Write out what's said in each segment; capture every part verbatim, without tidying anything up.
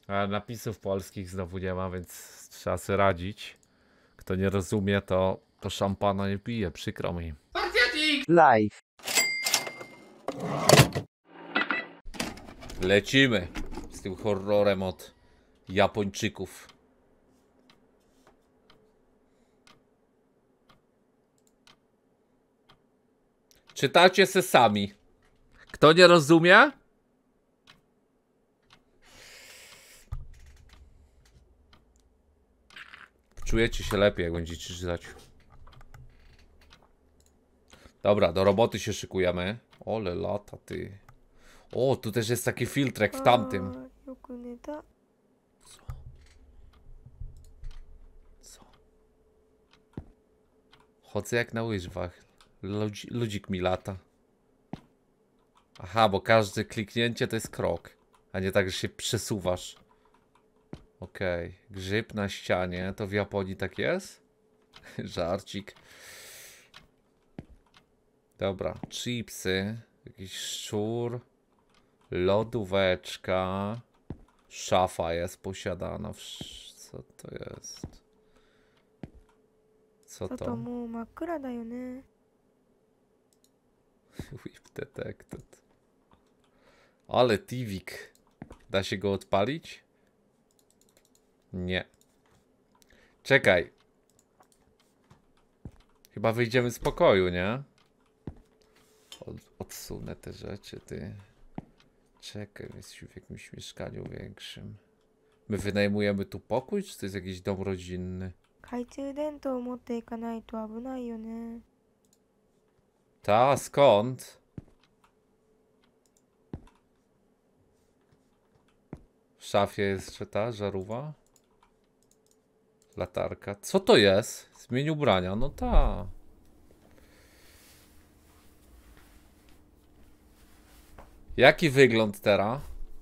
A napisów polskich znowu nie ma, więc trzeba sobie radzić. Kto nie rozumie, to, to szampana nie pije, przykro mi. Live. Lecimy z tym horrorem od Japończyków. Czytacie se sami. Kto nie rozumie? Czujecie się lepiej, jak będziecie czytać. Dobra, do roboty się szykujemy. Ole lata, ty. O, tu też jest taki filtrek w tamtym. Co? Co? Chodzę jak na łyżwach. Ludzi, ludzik mi lata. Aha, bo każde kliknięcie to jest krok. A nie tak, że się przesuwasz. Okej. Okay. Grzyb na ścianie. To w Japonii tak jest? Żarcik. Dobra. Chipsy. Jakiś szczur. Lodóweczka. Szafa jest posiadana. Co to jest? Co to? Whip detected. Ale Tivik. Da się go odpalić? Nie. Czekaj. Chyba wyjdziemy z pokoju, nie? Od, odsunę te rzeczy, ty. Czekaj, jesteśmy w jakimś mieszkaniu większym. My wynajmujemy tu pokój, czy to jest jakiś dom rodzinny? Ta, skąd? W szafie jest jeszcze ta żarówa? Latarka. Co to jest? Zmień ubrania. No ta. Jaki wygląd teraz?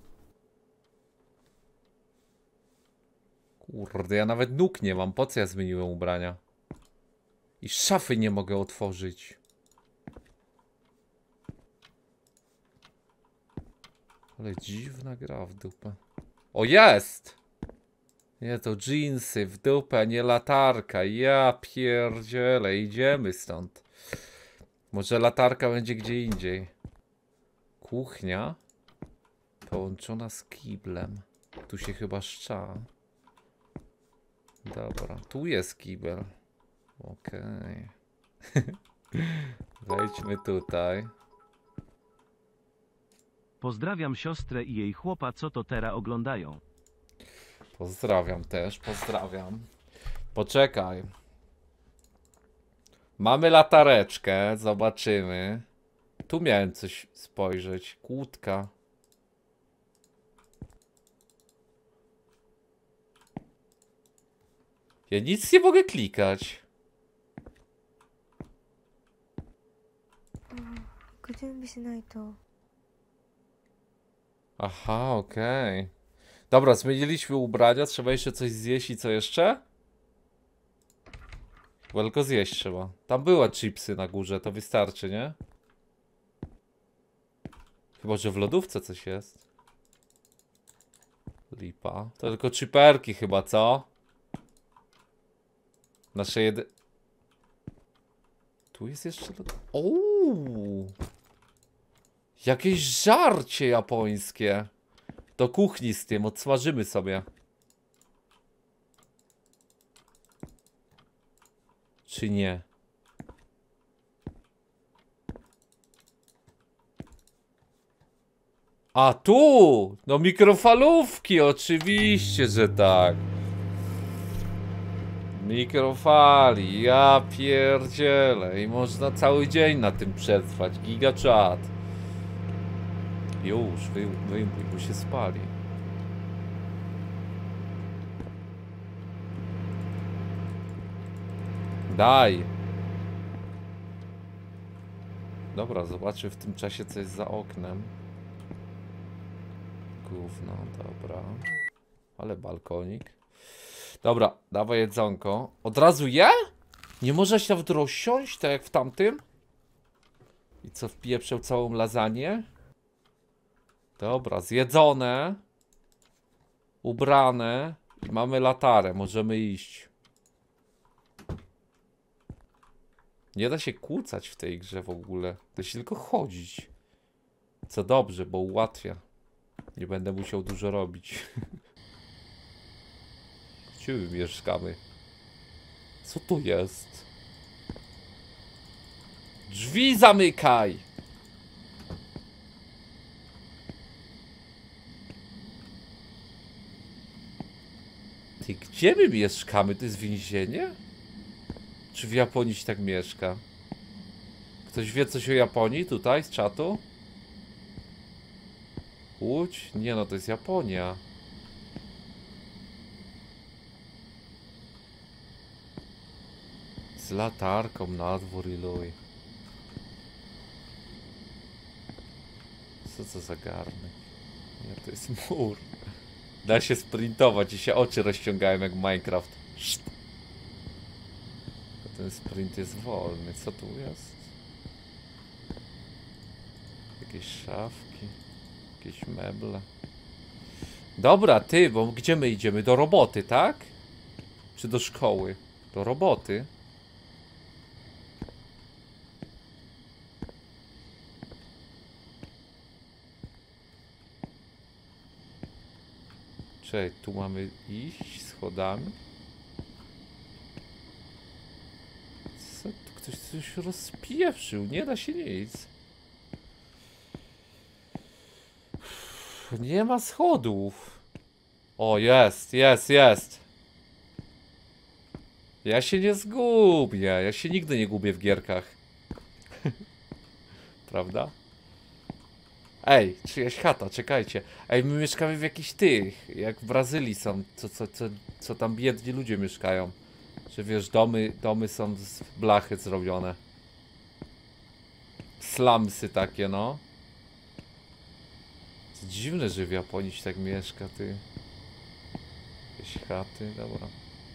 Kurde, ja nawet nóg nie mam. Po co ja zmieniłem ubrania? I szafy nie mogę otworzyć. Ale dziwna gra w dupę. O, jest! Nie, to dżinsy w dupę, nie latarka. Ja pierdzielę, idziemy stąd. Może latarka będzie gdzie indziej. Kuchnia połączona z kiblem. Tu się chyba szcza. Dobra, tu jest kibel. Okej. Okay. Wejdźmy tutaj. Pozdrawiam siostrę i jej chłopa, co to teraz oglądają. Pozdrawiam też, pozdrawiam. Poczekaj. Mamy latareczkę, zobaczymy. Tu miałem coś spojrzeć. Kłódka. Ja nic nie mogę klikać. Aha, okej. Okay. Dobra, zmieniliśmy ubrania. Trzeba jeszcze coś zjeść i co jeszcze? Chyba tylko zjeść trzeba. Tam były chipsy na górze, to wystarczy, nie? Chyba, że w lodówce coś jest. Lipa. To tylko chiperki chyba, co? Nasze jedy... Tu jest jeszcze... Ouu! Jakieś żarcie japońskie. Do kuchni z tym, odsmażymy sobie. Czy nie? A tu! No mikrofalówki, oczywiście, że tak. Mikrofali, ja pierdzielę. I można cały dzień na tym przetrwać. Giga czat. Już, wy, wyjmuj, bo się spali. Daj. Dobra, zobaczmy w tym czasie, co jest za oknem. Gówno, dobra. Ale balkonik. Dobra, dawaj jedzonko. Od razu je? Nie można się nawet rozsiąść, tak jak w tamtym? I co, wpieprzę całą lasagne? Dobra, zjedzone. ubrane i mamy latarę, możemy iść. Nie da się kłócać w tej grze w ogóle, da się tylko chodzić. Co dobrze, bo ułatwia. Nie będę musiał dużo robić. Gdzie my mieszkamy? Co tu jest? Drzwi zamykaj! Ty, gdzie my mieszkamy? To jest więzienie? Czy w Japonii się tak mieszka? Ktoś wie coś o Japonii tutaj z czatu? Łódź? Nie no, to jest Japonia. Z latarką na dwór i luj. Co to za garnek? Nie, to jest mur. Da się sprintować i się oczy rozciągają jak Minecraft. Szt. Ten sprint jest wolny. Co tu jest? Jakieś szafki. Jakieś meble. Dobra, ty, bo gdzie my idziemy? Do roboty, tak? Czy do szkoły? Do roboty. Czekaj, tu mamy iść schodami. Co? Tu ktoś coś rozpieprzył. Nie da się nic. Nie ma schodów. O, jest, jest, jest. Ja się nie zgubię. Ja się nigdy nie gubię w gierkach. Prawda? Ej, czyjaś chata, czekajcie. Ej, my mieszkamy w jakichś tych, jak w Brazylii są, co, co, co, co tam biedni ludzie mieszkają. Że wiesz, domy, domy są z blachy zrobione. Slumsy takie, no. To dziwne, że w Japonii się tak mieszka, ty. Jakieś chaty, dobra.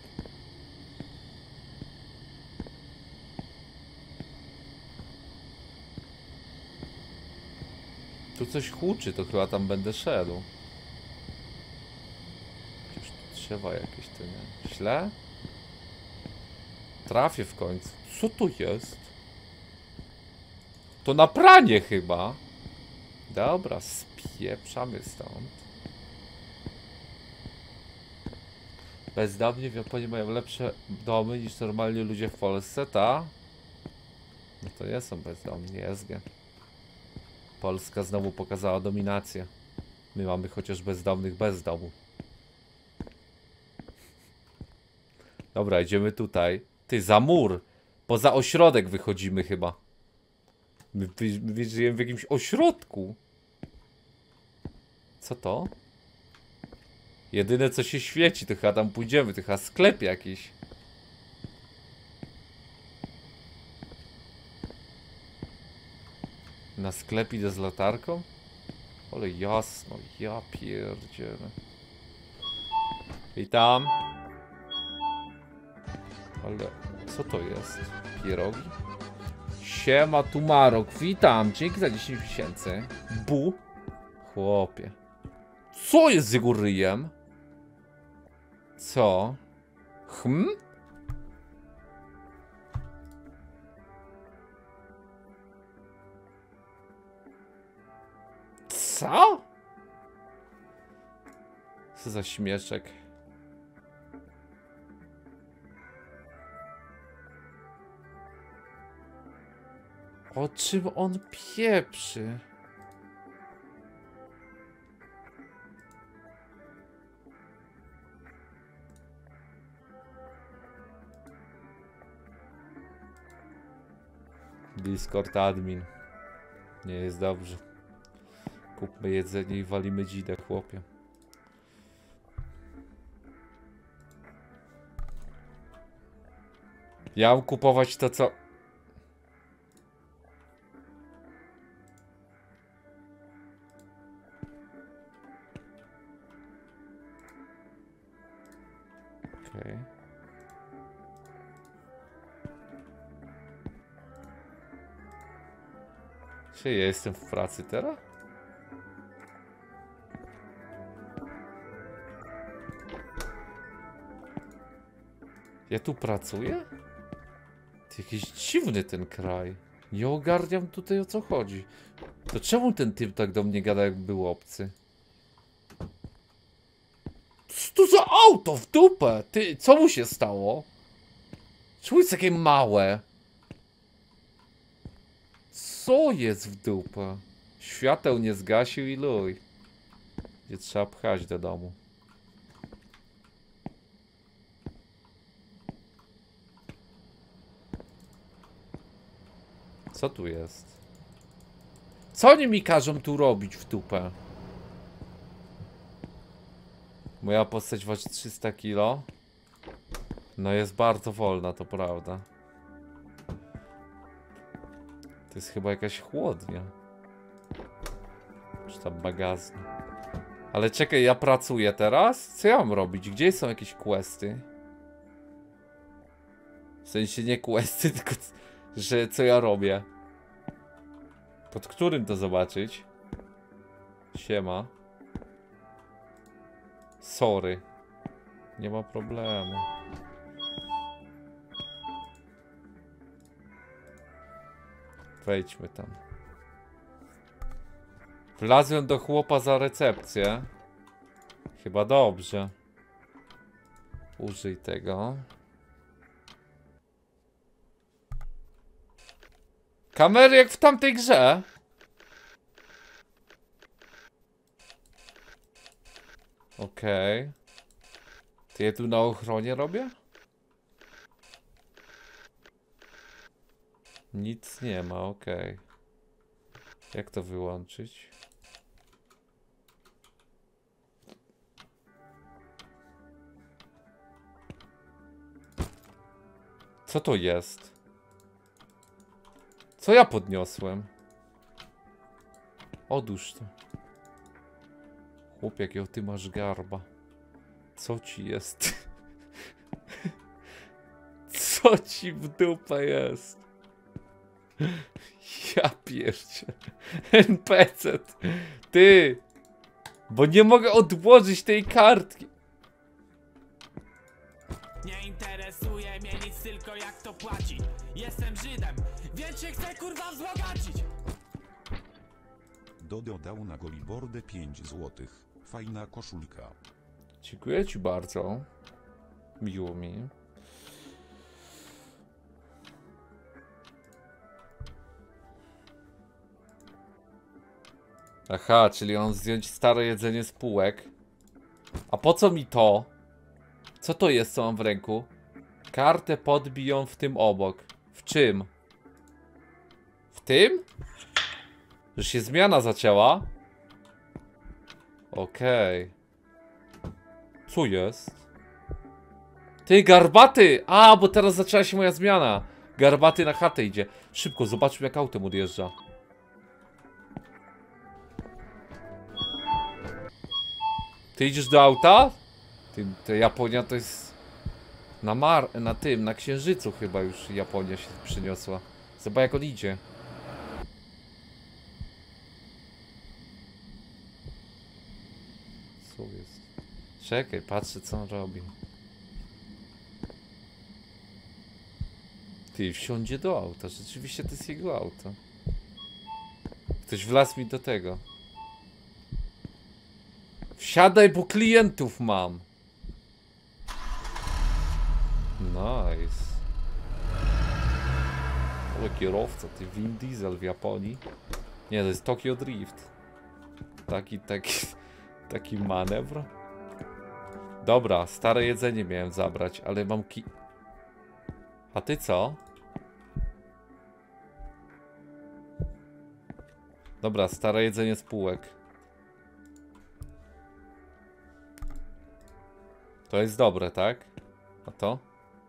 Tu coś huczy, to chyba tam będę szedł. Przecież tu drzewa jakieś, to nie. Źle? Trafię w końcu. Co to jest? To na pranie chyba. Dobra, spieprzamy stąd. Bezdomni w Japonii mają lepsze domy niż normalnie ludzie w Polsce, ta? No to nie są bezdomni, S G. Polska znowu pokazała dominację. My mamy chociaż bezdomnych bez domu. Dobra, idziemy tutaj. Ty, za mur. Poza ośrodek wychodzimy chyba. My, my, my żyjemy w jakimś ośrodku. Co to? Jedyne co się świeci, to chyba tam pójdziemy. To chyba sklep jakiś. Na sklep idę z latarką? Ale jasno, ja pierdzielę. I tam. Ale co to jest? Pierogi? Siema tu Marok, witam, dzięki za dziesięć tysięcy. Bu. Chłopie. Co jest z jego ryjem? Co? Hm? Co? Co za śmieszek. O czym on pieprzy? Discord admin. Nie jest dobrze. Kupmy jedzenie i walimy dzidę, chłopie. Ja mam kupować to, co... Okej. Okay. Czy ja jestem w pracy teraz? Ja tu pracuję? To jakiś dziwny ten kraj. Nie ogarniam tutaj, o co chodzi. To czemu ten typ tak do mnie gada, jakby był obcy? Co to za auto w dupę? Ty, co mu się stało? Czemu jest takie małe? Co jest w dupę? Świateł nie zgasił i luj. Gdzie trzeba pchać do domu. Co tu jest? Co oni mi każą tu robić w dupę? Moja postać waży trzysta kilo. No jest bardzo wolna, to prawda. To jest chyba jakaś chłodnia. Czy tam magazyn. Ale czekaj, ja pracuję teraz? Co ja mam robić? Gdzie są jakieś questy? W sensie nie questy, tylko że co ja robię. Pod którym to zobaczyć? Siema. Sorry. Nie ma problemu. Wejdźmy tam. Wlazłem do chłopa za recepcję. Chyba dobrze. Użyj tego. Kamery jak w tamtej grze. Okej. Okay. Ty je tu na ochronie robię? Nic nie ma, okej. Okay. Jak to wyłączyć? Co to jest? Co ja podniosłem? Odłóż to. Chłop, jakiego ty masz garba. Co ci jest? Co ci w dupę jest? Ja pierdzie. N P C. Ty! Bo nie mogę odłożyć tej kartki. Nie interesuje mnie nic, tylko jak to płaci. Jestem Żydem, więc się chcę kurwa wzbogacić. Dodo dał na Golibordę pięć złotych. Fajna koszulka. Dziękuję ci bardzo. Miło mi. Aha, czyli on zdjąć stare jedzenie z półek. A po co mi to? Co to jest, co mam w ręku? Kartę podbiją w tym obok. W czym? W tym? Że się zmiana zaczęła? Okej. Okay. Co jest? Ty, garbaty! A, bo teraz zaczęła się moja zmiana. Garbaty na chatę idzie. Szybko, zobaczmy jak autem odjeżdża. Ty idziesz do auta? Ty, to Japonia to jest... Na mar... na tym, na Księżycu chyba już Japonia się przyniosła. Zobacz jak on idzie. Co jest? Czekaj, patrzę co on robi. Ty, wsiądzie do auta. Rzeczywiście to jest jego auto. Ktoś wlazł mi do tego. Wsiadaj, bo klientów mam. Nice. Ale kierowca, ty Vin Diesel w Japonii. Nie, to jest Tokyo Drift. Taki, taki, taki manewr. Dobra, stare jedzenie miałem zabrać, ale mam ki... A ty co? Dobra, stare jedzenie z półek. To jest dobre, tak? A to?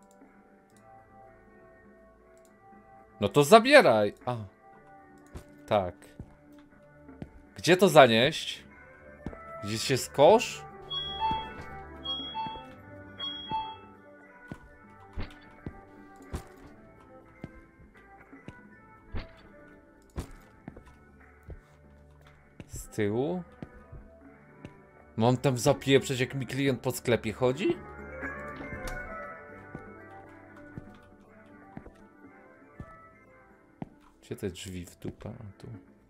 No to zabieraj! A. Tak. Gdzie to zanieść? Gdzieś jest kosz? Z tyłu? Mam tam zapieprzeć, jak mi klient po sklepie chodzi? Gdzie te drzwi w dupę? A tu.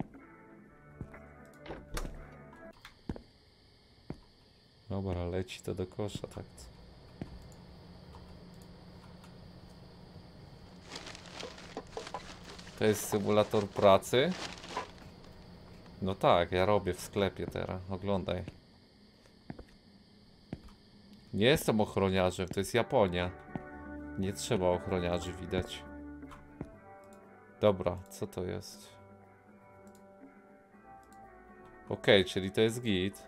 Dobra, leci to do kosza, tak. To jest symulator pracy. No tak, ja robię w sklepie teraz, oglądaj. Nie jestem ochroniarzem, to jest Japonia. Nie trzeba ochroniarzy, widać. Dobra, co to jest? Okej, okay, czyli to jest git.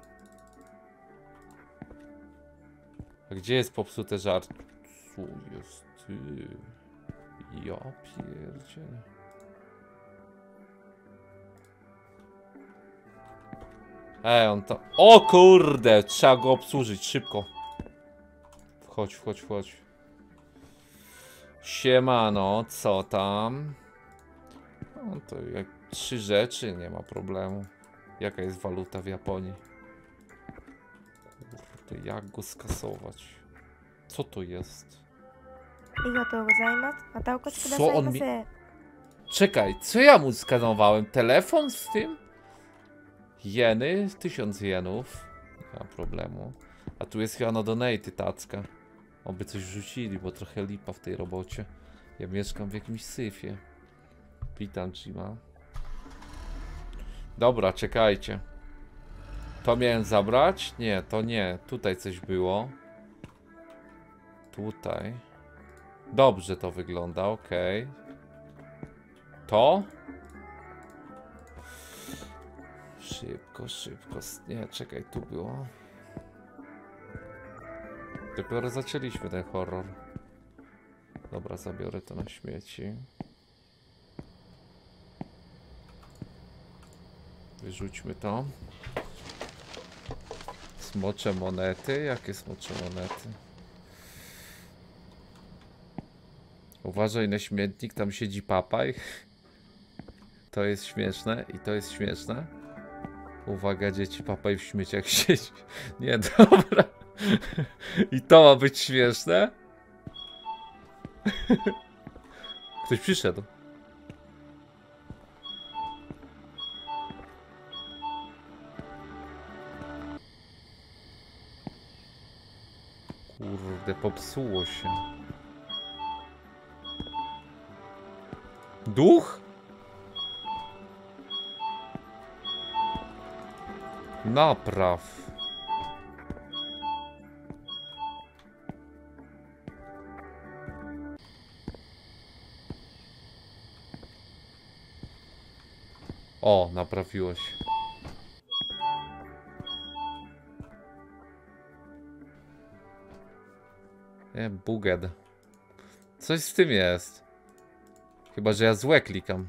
A gdzie jest popsute żart? Co jest ty? Ja pierdzielę. Ej, on to... O kurde! Trzeba go obsłużyć szybko. Wchodź, wchodź, wchodź. Siemano, co tam? No to jak trzy rzeczy, nie ma problemu. Jaka jest waluta w Japonii? Kurde, jak go skasować? Co to jest? Co on mi... Czekaj, co ja mu skanowałem? Telefon z tym? Jeny? Tysiąc jenów. Nie ma problemu. A tu jest chyba na donate tacka. Oby coś rzucili, bo trochę lipa w tej robocie. Ja mieszkam w jakimś syfie. Witam, Jima. Dobra, czekajcie. To miałem zabrać? Nie, to nie. Tutaj coś było. Tutaj. Dobrze to wygląda, okej. Okay. To? Szybko, szybko. Nie, czekaj, tu było. Dopiero zaczęliśmy ten horror. Dobra, zabiorę to na śmieci. Wyrzućmy to. Smocze monety? Jakie smocze monety? Uważaj na śmietnik, tam siedzi papaj. To jest śmieszne i to jest śmieszne. Uwaga, dzieci, papaj w śmieciach siedzi. Nie, dobra. I to ma być śmieszne? Ktoś przyszedł. Kurde, popsuło się. Duch? Napraw. O, naprawiło się. Nie, buged. Coś z tym jest. Chyba, że ja złe klikam.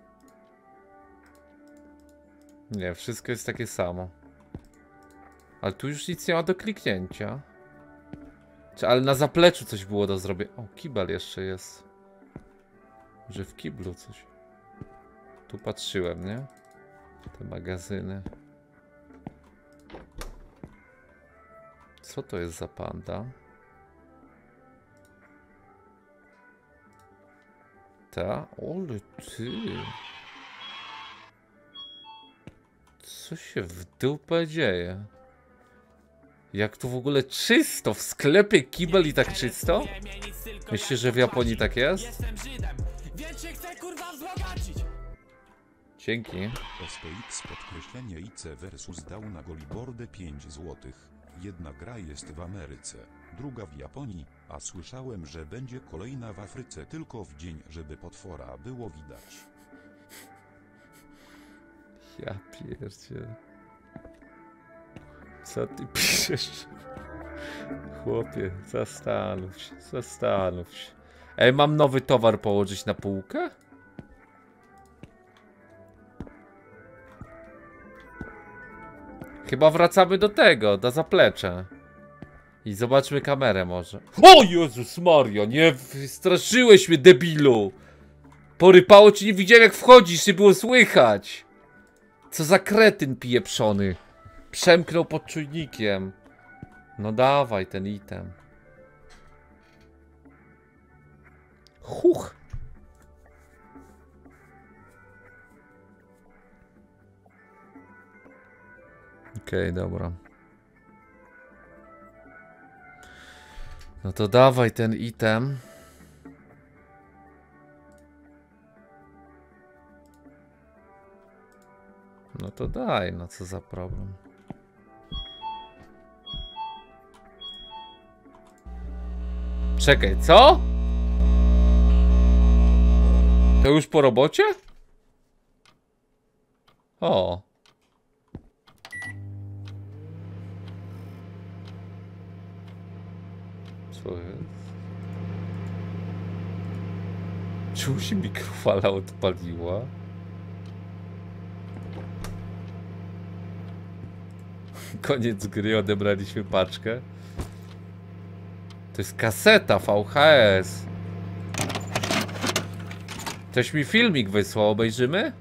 Nie, wszystko jest takie samo. Ale tu już nic nie ma do kliknięcia. Czy, ale na zapleczu coś było do zrobienia. O, kibel jeszcze jest. Że w kiblu coś. Tu patrzyłem, nie? Te magazyny. Co to jest za panda? Ta? Ole ty. Co się w dupę dzieje? Jak tu w ogóle czysto? W sklepie kibel i tak czysto? Myślisz, że w Japonii tak jest? Dzięki. S P X podkreślenie I C versus dał na Golibordę pięć złotych. Jedna gra jest w Ameryce, druga w Japonii, a słyszałem, że będzie kolejna w Afryce tylko w dzień, żeby potwora było widać. Ja pierdzielę. Co ty piszesz? Chłopie, zastanów się, zastanów się. Ej, mam nowy towar położyć na półkę? Chyba wracamy do tego, do zaplecza. I zobaczmy kamerę może. O Jezus Maria, nie straszyłeś mnie, debilu! Porypało ci, nie widziałem jak wchodzisz, nie było słychać. Co za kretyn pieprzony. Przemknął pod czujnikiem. No dawaj ten item. Huch. Okej, okay, dobra. No to dawaj ten item. No to daj, no co za problem. Czekaj, co? To już po robocie? O. Co jest? Czemu się mikrofala odpaliła? Koniec gry, odebraliśmy paczkę. To jest kaseta V H S. Ktoś mi filmik wysłał, obejrzymy?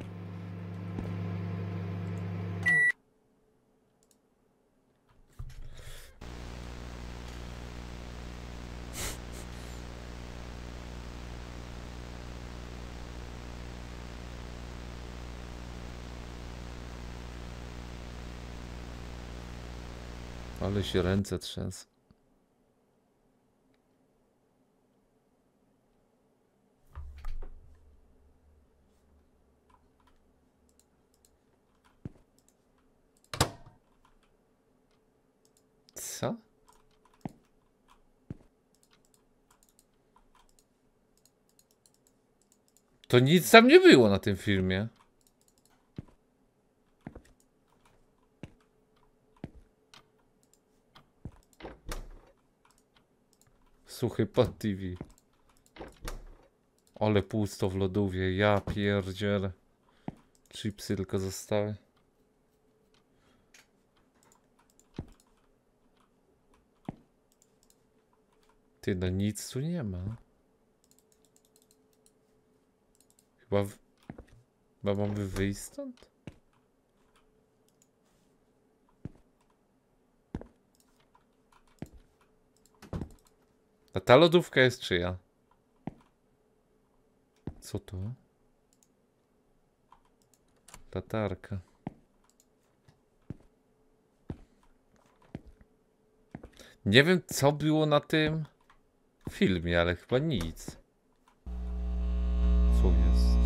Ale się ręce trzęsą. Co? To nic tam nie było na tym filmie. Suchy pod T V. Ale pusto w lodówie, ja pierdzielę. Chipsy tylko zostały. Ty, no nic tu nie ma. Chyba... W... Chyba mamy wyjść stąd? A ta lodówka jest czyja? Co to? Latarka. Nie wiem, co było na tym filmie, ale chyba nic. Co jest?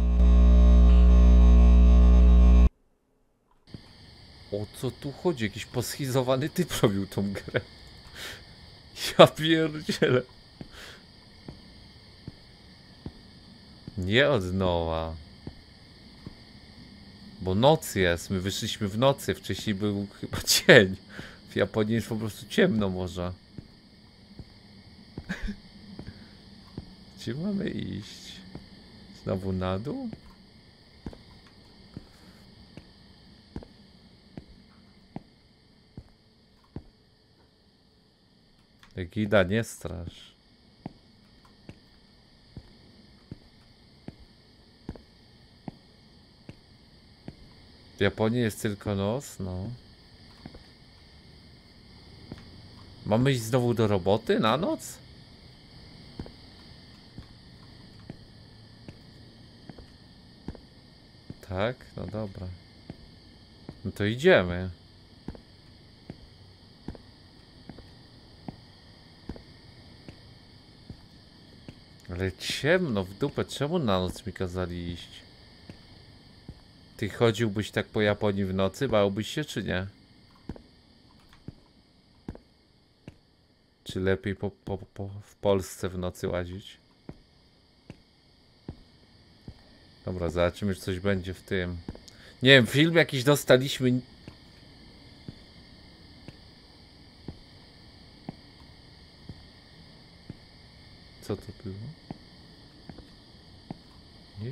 O co tu chodzi? Jakiś poschizowany typ robił tą grę. Ja pierdzielę. Nie od nowa. Bo noc jest. My wyszliśmy w nocy. Wcześniej był chyba dzień. W Japonii jest po prostu ciemno może. Gdzie mamy iść? Znowu na dół? Gida, nie strasz. W Japonii jest tylko noc, no. Mamy iść znowu do roboty na noc? Tak? No dobra. No to idziemy. Ale ciemno w dupę, czemu na noc mi kazali iść? Ty chodziłbyś tak po Japonii w nocy? Bałbyś się czy nie? Czy lepiej po, po, po, w Polsce w nocy łazić? Dobra, zobaczymy, czy coś będzie w tym. Nie wiem, film jakiś dostaliśmy. Co to było? Nie?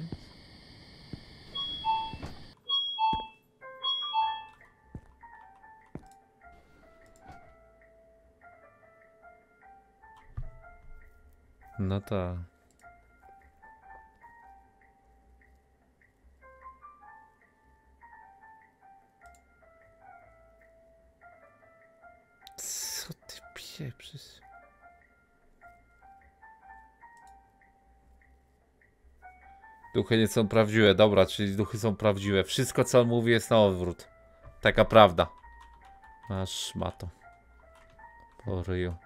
No tak. Gdzie przez... Duchy nie są prawdziwe, dobra, czyli duchy są prawdziwe. Wszystko co on mówi jest na odwrót. Taka prawda. Aż ma to. Po ryju.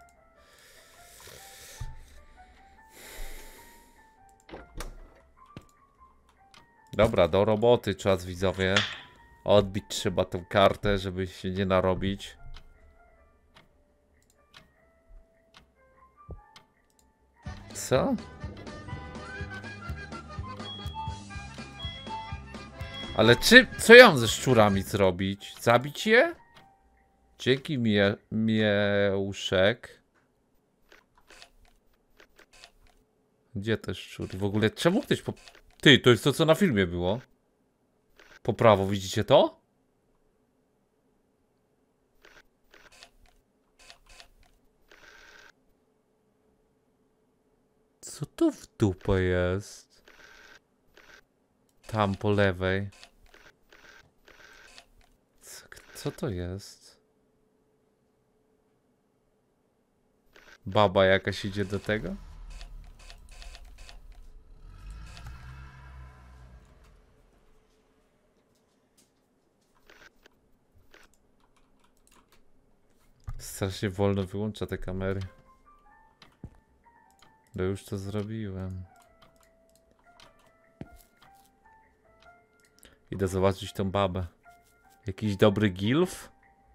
Dobra, do roboty czas, widzowie. Odbić trzeba tą kartę, żeby się nie narobić. Co? Ale czy, co ja mam ze szczurami zrobić? Zabić je? Dzięki mie, mieuszek. Gdzie te szczury? W ogóle czemu ktoś po... Ty, to jest to co na filmie było. Po prawo, widzicie to? Co to w dupę jest? Tam po lewej. Co, co to jest? Baba jakaś idzie do tego? Strasznie wolno wyłącza te kamery. No już to zrobiłem. Idę zobaczyć tą babę. Jakiś dobry gilf?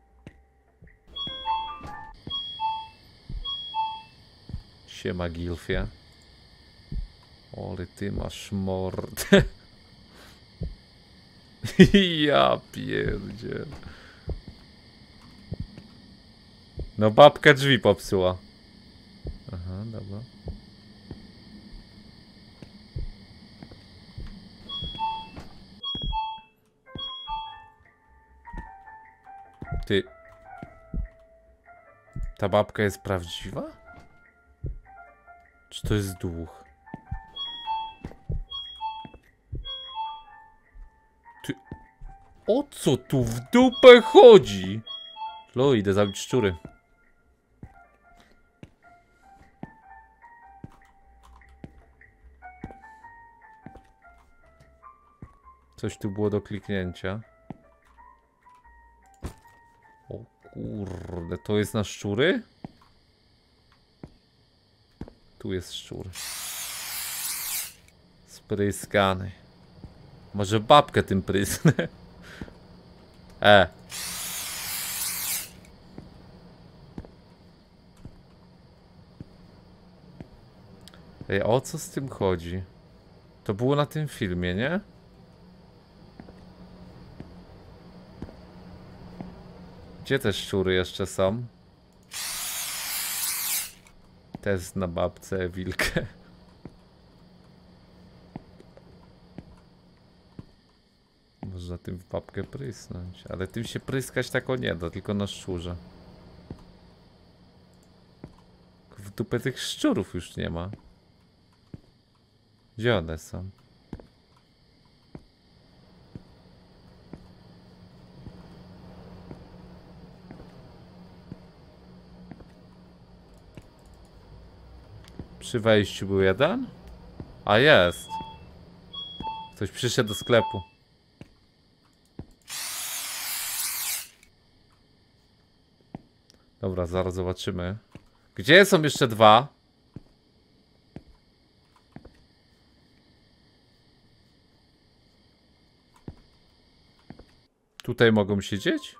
Siema gilfie. Ale ty masz mordę. Ja pierdzie. No babka drzwi popsuła. Aha, dobra. Ty. Ta babka jest prawdziwa? Czy to jest duch? Ty. O co tu w dupę chodzi? Lo, idę zabić szczury. Coś tu było do kliknięcia. O kurde, to jest na szczury? Tu jest szczur. Spryskany. Może babkę tym prysnę? E. Ej, o co z tym chodzi? To było na tym filmie, nie? Gdzie te szczury jeszcze są? Test na babce wilkę. Można tym w babkę prysnąć, ale tym się pryskać tak o nie da, tylko na szczurze. W dupę tych szczurów już nie ma. Gdzie one są? Przy wejściu był jeden? A jest. Ktoś przyszedł do sklepu. Dobra, zaraz zobaczymy. Gdzie są jeszcze dwa? Tutaj mogą siedzieć?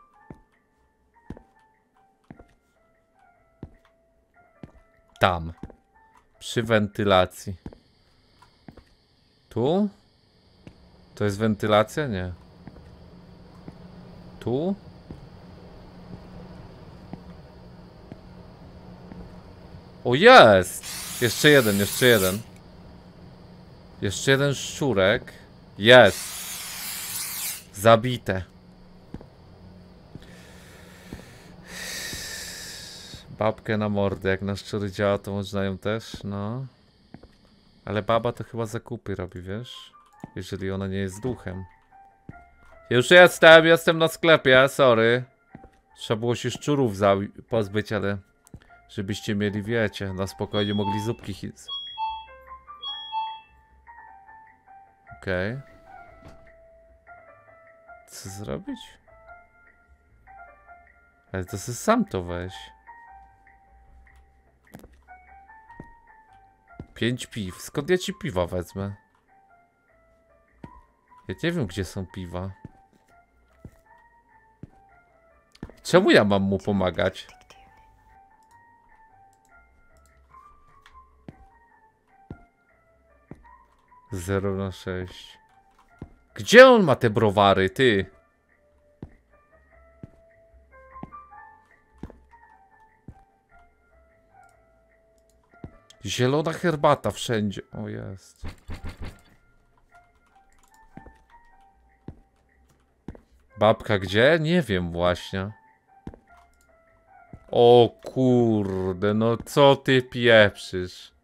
Tam. Przy wentylacji. Tu? To jest wentylacja? Nie. Tu? O, jest! Jeszcze jeden, jeszcze jeden. Jeszcze jeden szczurek. Jest! Zabite. Babkę na mordę, jak na szczury działa, to można ją też, no. Ale baba to chyba zakupy robi, wiesz? Jeżeli ona nie jest duchem. Już jestem, jestem na sklepie, sorry. Trzeba było się szczurów pozbyć, ale Żebyście mieli, wiecie, na spokojnie mogli zupki hit. Okej. Okay. Co zrobić? Ale to sobie sam to weź. Pięć piw. Skąd ja ci piwa wezmę? Ja nie wiem, gdzie są piwa. Czemu ja mam mu pomagać? zero na sześć. Gdzie on ma te browary, ty? Zielona herbata wszędzie. O, jest. Babka gdzie? Nie wiem właśnie. O kurde, no co ty pieprzysz?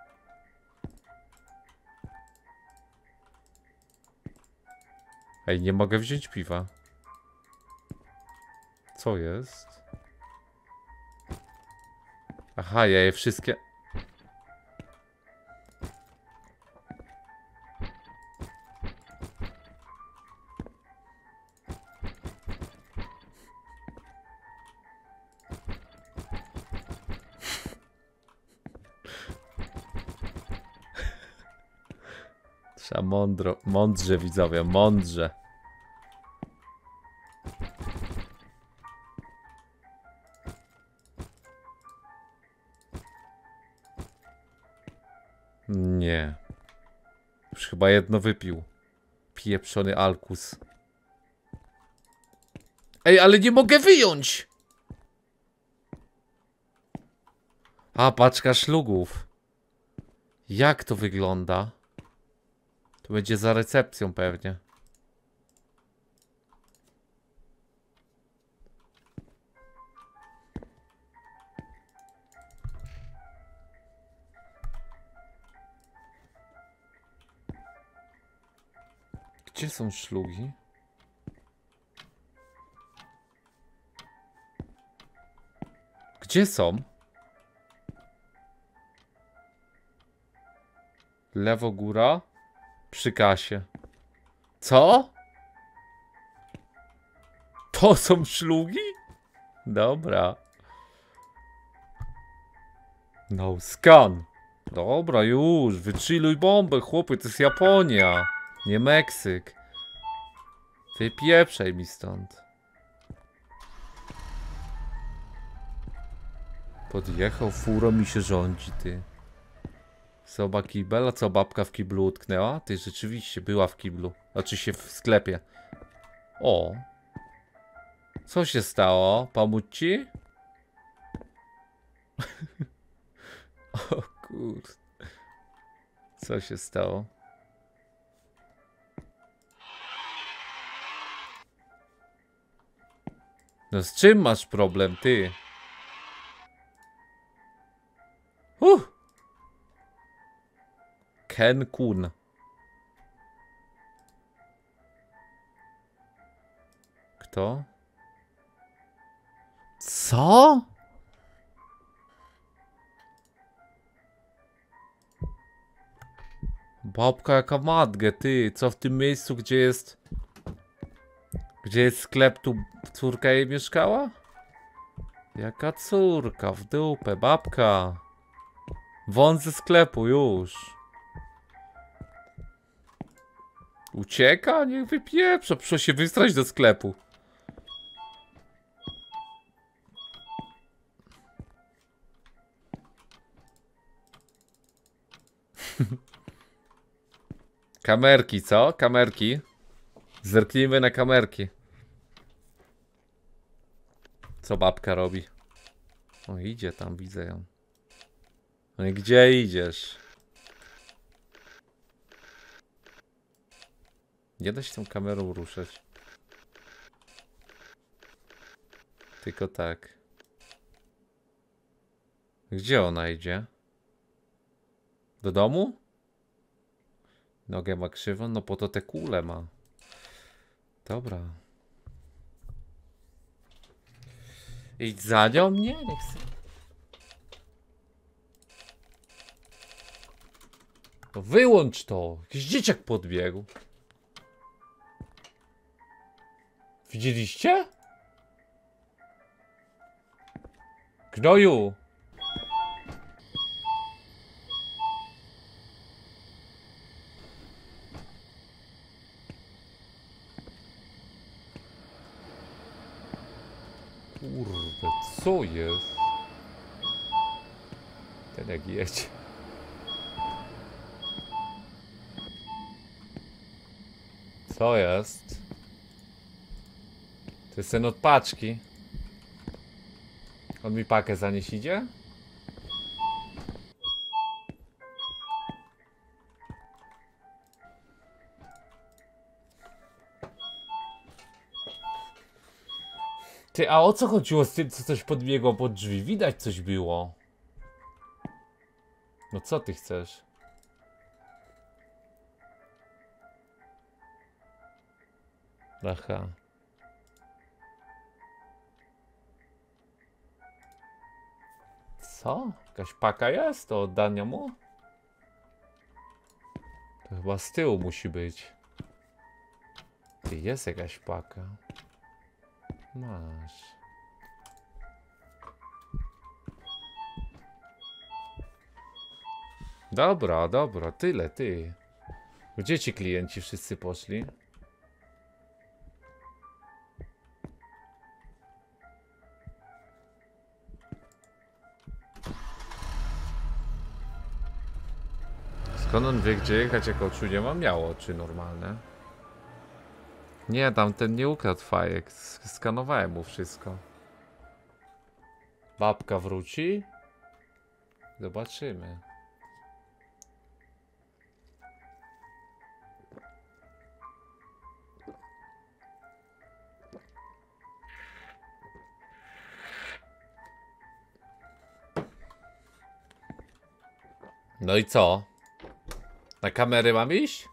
Ej, nie mogę wziąć piwa. Co jest? Aha, ja je wszystkie... Trzeba mądro, mądrze widzowie, mądrze. Nie. Już chyba jedno wypił. Pieprzony alkus. Ej, ale nie mogę wyjąć! A, paczka szlugów. Jak to wygląda? To będzie za recepcją pewnie. Gdzie są szlugi? Gdzie są? Lewo góra? Przy kasie. Co? To są szlugi? Dobra. No scan. Dobra, już. Wychilluj bombę, chłopie. To jest Japonia. Nie Meksyk. Wypieprzaj mi stąd. Podjechał furą i się rządzi, ty. Soba kibel, a co babka w kiblu utknęła? Ty rzeczywiście była w kiblu. Znaczy się w sklepie. O. Co się stało? Pomóc ci? O kurde. Co się stało? No z czym masz problem, ty? Uh. Ken Kun. Kto? Co? Babka jaka matkę, ty. Co w tym miejscu, gdzie jest... Gdzie jest sklep, tu córka jej mieszkała? Jaka córka? W dupę, babka. Wąt ze sklepu, już. Ucieka? Niech wypieprza. Proszę się wystrać do sklepu. Kamerki, co? Kamerki. Zerknijmy na kamerki. Co babka robi? O, idzie tam, widzę ją. No i gdzie idziesz? Nie da się tą kamerą ruszać. Tylko tak. Gdzie ona idzie? Do domu? Nogę ma krzywą? No po to te kule ma. Dobra. Idź za nią? Nie, nie chcę. No wyłącz to! Jakiś dzieciak podbiegł. Widzieliście? Gnoju! Kurde, co jest? Ten jak jedzie. Co jest? To jest ten od paczki. On mi pakę zanieść idzie? Ty, a o co chodziło z tym, co coś podbiegło pod drzwi? Widać coś było. No co ty chcesz? Aha. Co? Jakaś paka jest do oddania mu? To chyba z tyłu musi być. Ty, jest jakaś paka. Masz. Dobra, dobra, tyle, ty. Gdzie ci klienci wszyscy poszli? Skąd on wie, gdzie jechać, jak oczu nie ma? Miało oczy normalne. Nie, tamten nie ukradł fajek. Skanowałem mu wszystko. Babka wróci? Zobaczymy. No i co? Na kamery mam iść?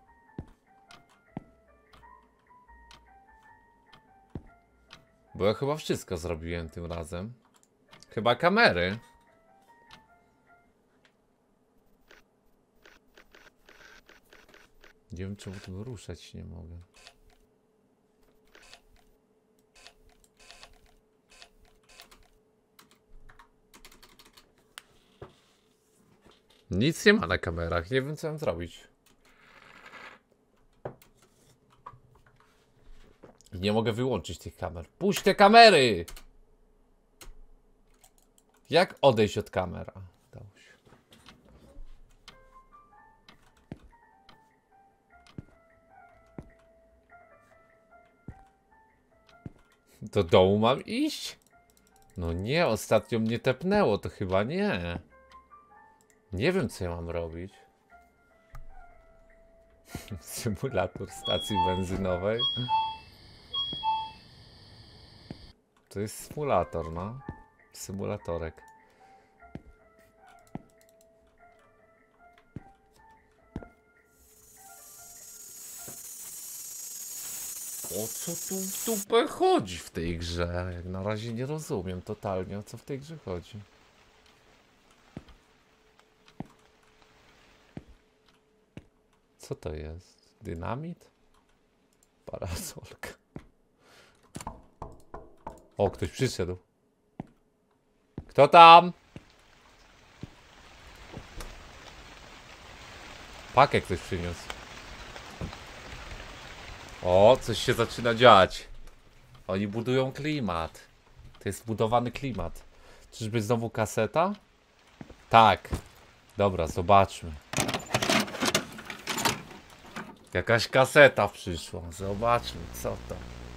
Bo ja chyba wszystko zrobiłem tym razem. Chyba kamery. Nie wiem, czemu tu ruszać nie mogę. Nic nie ma na kamerach, nie wiem co mam zrobić. Nie mogę wyłączyć tych kamer. Puść te kamery! Jak odejść od kamera? Dało się. Do domu mam iść? No nie, ostatnio mnie tepnęło, to chyba nie. Nie wiem, co ja mam robić. Symulator stacji benzynowej. To jest symulator, no. Symulatorek. O co tu w dupę chodzi w tej grze? Jak na razie nie rozumiem totalnie, o co w tej grze chodzi. Co to jest? Dynamit? Parasolka. O, ktoś przyszedł. Kto tam? Pakę ktoś przyniósł. O, coś się zaczyna dziać. Oni budują klimat. To jest budowany klimat. Czyżby znowu kaseta? Tak. Dobra, zobaczmy. Jakaś kaseta przyszła. Zobaczmy, co to.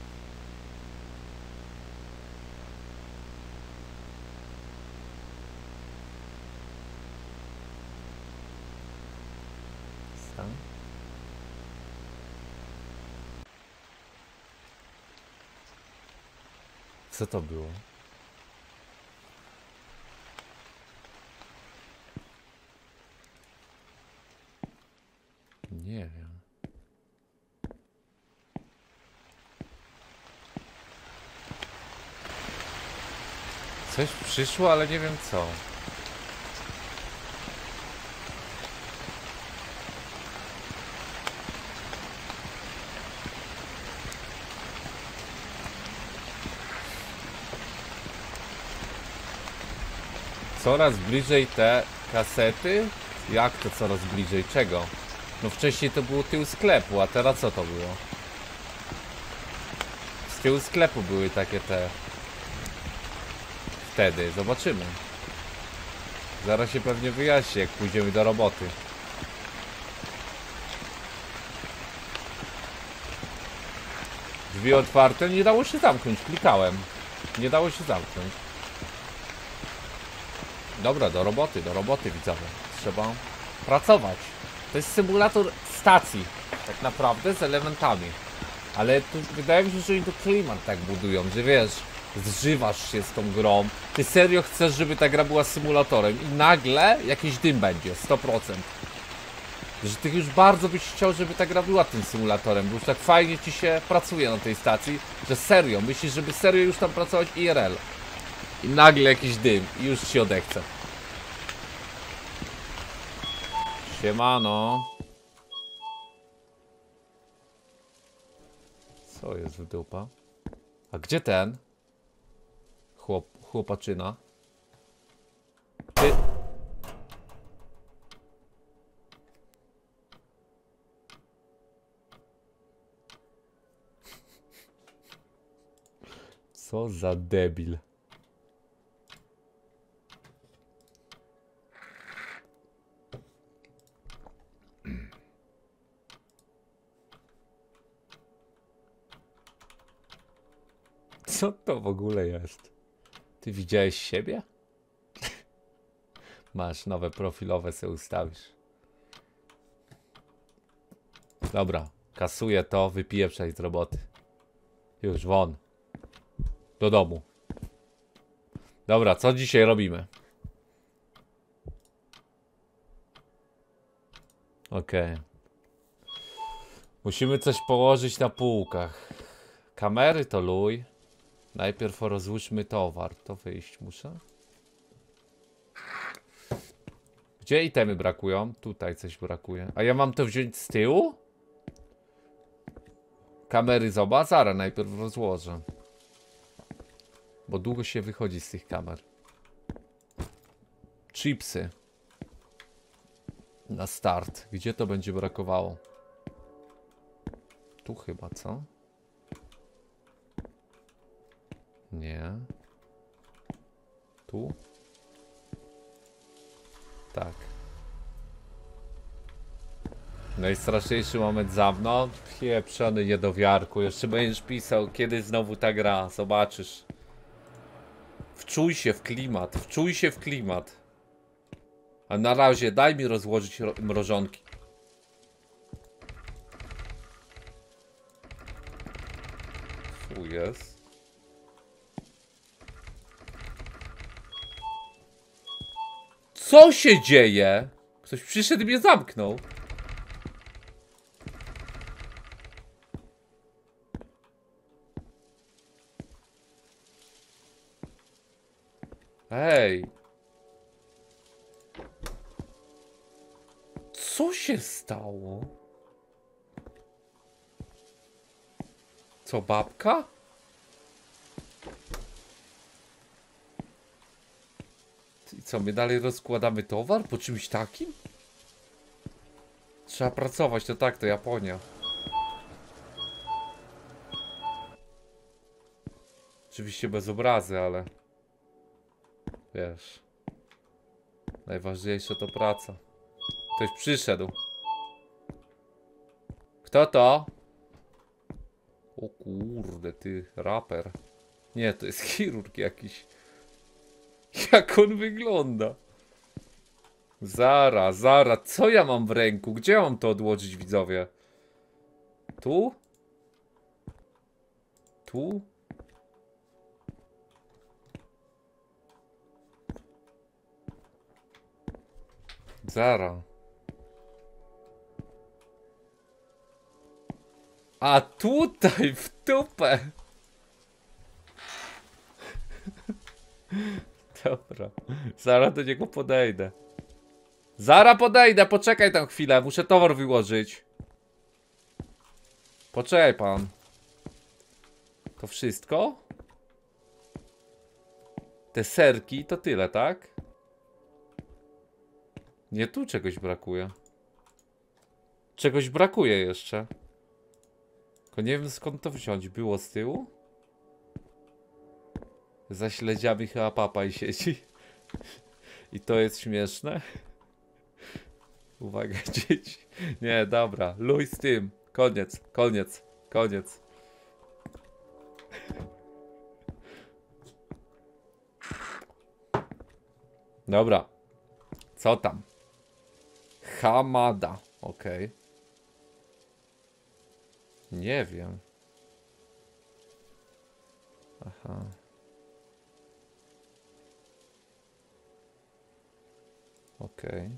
Co? Co to było? Nie wiem. Coś przyszło, ale nie wiem co. Coraz bliżej te kasety? Jak to coraz bliżej? Czego? No wcześniej to było tył sklepu, a teraz co to było? Z tyłu sklepu były takie te... Wtedy, zobaczymy. Zaraz się pewnie wyjaśni, jak pójdziemy do roboty. Drzwi otwarte, nie dało się zamknąć, klikałem. Nie dało się zamknąć. Dobra, do roboty, do roboty widzowie. Trzeba pracować. To jest symulator stacji, tak naprawdę z elementami. Ale tu wydaje mi się, że oni to klimat tak budują, że wiesz, zżywasz się z tą grą. Ty serio chcesz, żeby ta gra była symulatorem i nagle jakiś dym będzie, sto procent. Że ty już bardzo byś chciał, żeby ta gra była tym symulatorem, bo już tak fajnie ci się pracuje na tej stacji, że serio, myślisz, żeby serio już tam pracować I R L. I nagle jakiś dym i już ci odechce. Siemano. Co jest w dupa? A gdzie ten? Chłop, chłopaczyna. Ty... Co za debil. Co to w ogóle jest? Ty widziałeś siebie? Masz nowe profilowe, se ustawisz. Dobra, kasuję to, wypiję przejść z roboty. Już, won. Do domu. Dobra, co dzisiaj robimy? Okej. Okay. Musimy coś położyć na półkach. Kamery to luj. Najpierw rozłóżmy towar. To wyjść muszę. Gdzie itemy brakują? Tutaj coś brakuje. A ja mam to wziąć z tyłu? Kamery z oba? Zaraz najpierw rozłożę. Bo długo się wychodzi z tych kamer. Chipsy. Na start. Gdzie to będzie brakowało? Tu chyba, co? Nie. Tu? Tak. Najstraszniejszy moment za mną. Pieprzony niedowiarku. Jeszcze będziesz pisał, kiedy znowu ta gra. Zobaczysz. Wczuj się w klimat. Wczuj się w klimat. A na razie daj mi rozłożyć mrożonki. Tu jest. Co się dzieje? Ktoś przyszedł i mnie zamknął. Hej. Co się stało? Co, babka? I co, my dalej rozkładamy towar po czymś takim? Trzeba pracować, to tak, to Japonia. Oczywiście bez obrazy, ale... Wiesz... Najważniejsze to praca. Ktoś przyszedł. Kto to? O kurde, ty raper. Nie, to jest chirurg jakiś. Jak on wygląda? Zara, Zara, co ja mam w ręku? Gdzie ja mam to odłożyć, widzowie? Tu? Tu? Zara. A tutaj w dupę. Dobra. Zaraz do niego podejdę. Zaraz podejdę, poczekaj tam chwilę. Muszę towar wyłożyć. Poczekaj pan. To wszystko? Te serki to tyle, tak? Nie, tu czegoś brakuje. Czegoś brakuje jeszcze. Tylko nie wiem skąd to wziąć. Było z tyłu? Za śledziami chyba papaj siedzi. I to jest śmieszne. Uwaga, dzieci. Nie, dobra. Luj z tym. Koniec, koniec, koniec. Dobra. Co tam? Hamada. Okej. Okay. Nie wiem. Aha. Okej. Okay.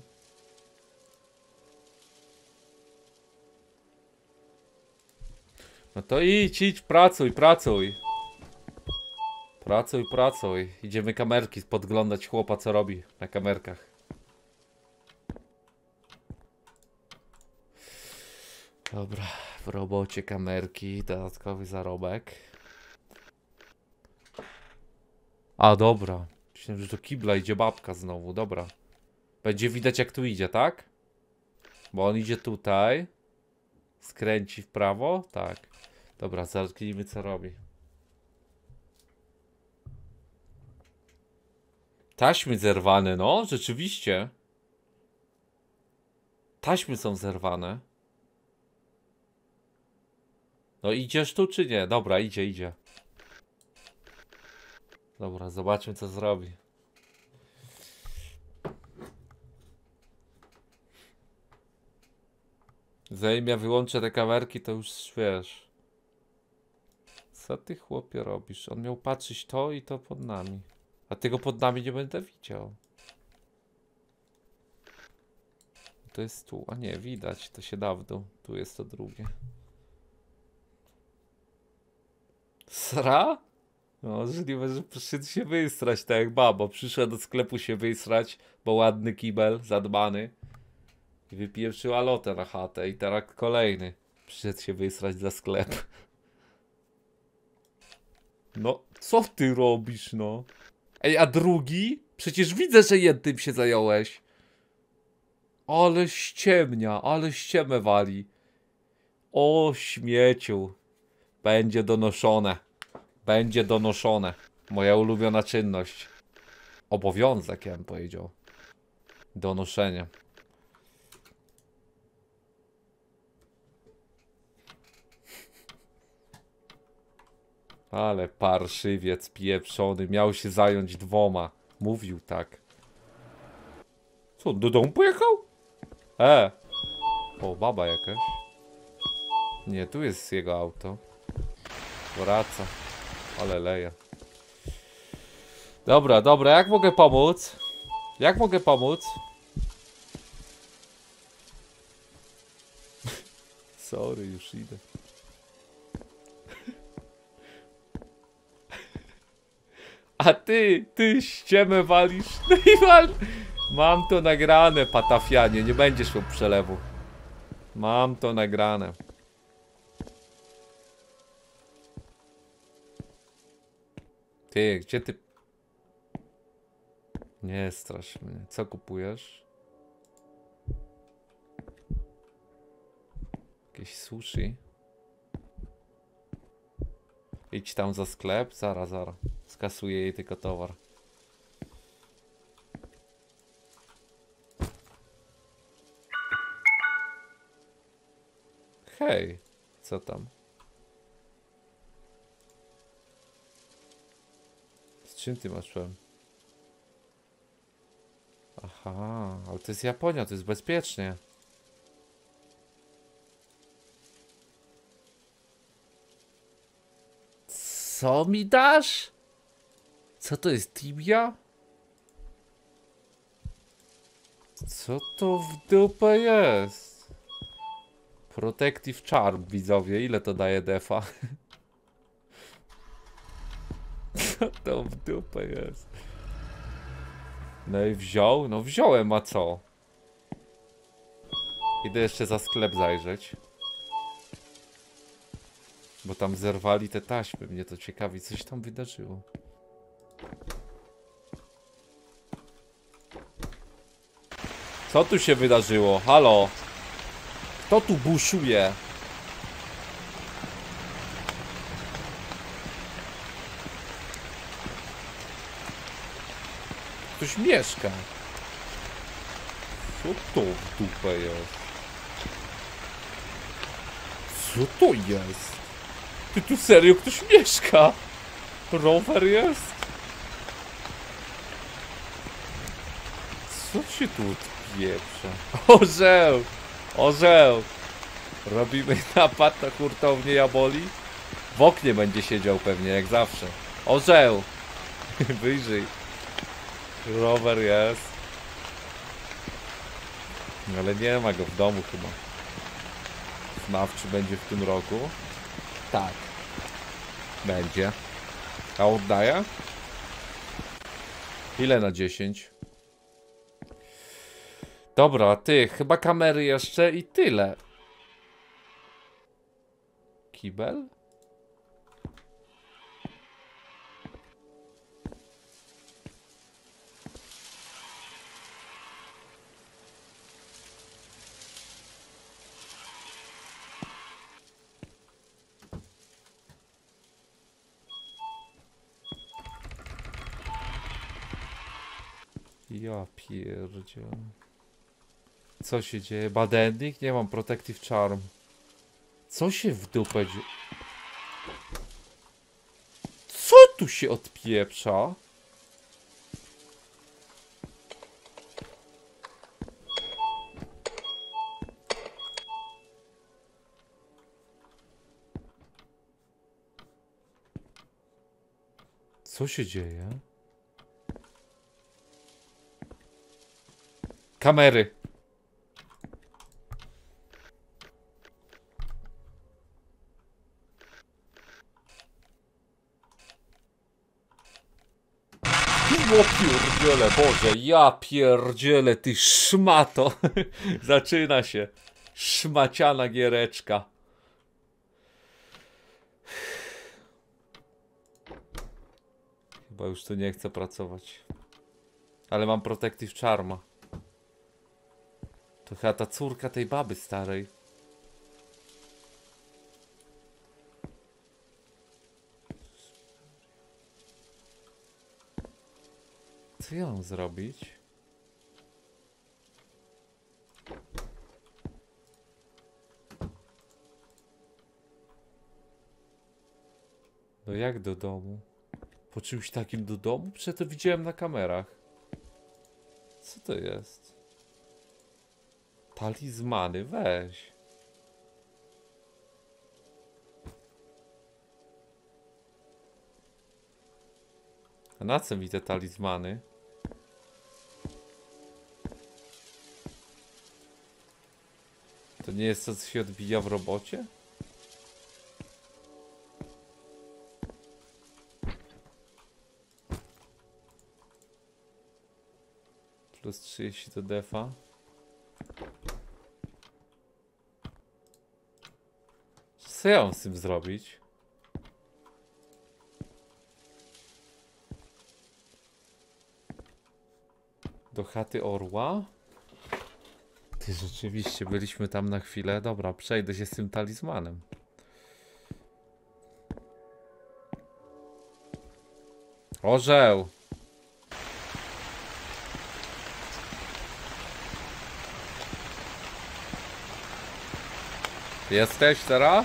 No to idź, idź, pracuj, pracuj. Pracuj, pracuj. Idziemy kamerki podglądać chłopa, co robi na kamerkach. Dobra, w robocie kamerki, dodatkowy zarobek. A, dobra. Myślałem, że do kibla idzie babka znowu, dobra. Będzie widać jak tu idzie, tak? Bo on idzie tutaj. Skręci w prawo, tak. Dobra, zerknijmy co robi. Taśmy zerwane, no, rzeczywiście. Taśmy są zerwane. No idziesz tu czy nie? Dobra, idzie, idzie. Dobra, zobaczmy co zrobi. Zanim ja wyłączę te kamerki, to już wiesz. Co ty chłopie robisz? On miał patrzeć to i to pod nami. A tego pod nami nie będę widział. To jest tu. A nie, widać. To się da w dół. Tu jest to drugie. Sra? No, możliwe, że przyszedł się wysrać, tak jak babo. Przyszedł do sklepu się wysrać, bo ładny kibel, zadbany. I wypieprzyła lotę na chatę. I teraz kolejny. Przyszedł się wysrać za sklep. No, co ty robisz, no? Ej, a drugi? Przecież widzę, że jednym się zająłeś. Ale ściemnia, ale ściemę wali. O śmieciu. Będzie donoszone. Będzie donoszone. Moja ulubiona czynność. Obowiązek, ja bym powiedział. Donoszenie. Ale parszywiec pieprzony. Miał się zająć dwoma. Mówił tak. Co, do domu pojechał? E. O, baba jakaś. Nie, tu jest jego auto. Wraca. Ale leje. Dobra, dobra, jak mogę pomóc? Jak mogę pomóc? Sorry, już idę. A ty, ty ściemę walisz. No i wal. Mam to nagrane, patafianie. Nie będziesz miał przelewu. Mam to nagrane. Ty, gdzie ty... Nie strasz mnie. Co kupujesz? Jakieś sushi? Idź tam za sklep. Zara, zara. Skasuję jej tylko towar. Hej, co tam? Z czym ty masz problem? Aha, ale to jest Japonia, to jest bezpiecznie. Co mi dasz? Co to jest, tibia? Co to w dupę jest? Protective Charm, widzowie, ile to daje defa? Co to w dupę jest? No i wziął? No wziąłem, a co? Idę jeszcze za sklep zajrzeć. Bo tam zerwali te taśmy, mnie to ciekawi, coś tam wydarzyło. Co tu się wydarzyło? Halo? Kto tu buszuje? Ktoś mieszka. Co to w dupę jest? Co to jest? Ty tu serio ktoś mieszka? Rower jest? Co się tu odpieprza? Orzeł! Orzeł! Robimy napad na hurtownię Jaboli? W oknie będzie siedział pewnie, jak zawsze. Orzeł! Wyjrzyj. Rower jest. Ale nie ma go w domu chyba. Znawczy będzie w tym roku? Tak. Będzie. A oddaję? Ile na dziesięć? Dobra, ty, chyba kamery jeszcze i tyle. Kibel? Ja pierdzie. Co się dzieje? Bad ending? Nie mam protective charm. Co się w dupę dzieje? Co tu się odpieprza? Co się dzieje? Kamery. O pierdziele, Boże, ja pierdziele, ty szmato. Zaczyna się. Szmaciana giereczka. Chyba już tu nie chcę pracować. Ale mam protective charma. To chyba ta córka tej baby starej. Co ja mam zrobić? No jak do domu? Po czymś takim do domu? Przecież to widziałem na kamerach. Co to jest? Talizmany, weź. A na co mi te talizmany? To nie jest to, co się odbija w robocie? Plus trzydzieści do defa. Co ja mam z tym zrobić? Do chaty orła? Ty, rzeczywiście, byliśmy tam na chwilę. Dobra, przejdę się z tym talizmanem. Orzeł! Jesteś teraz?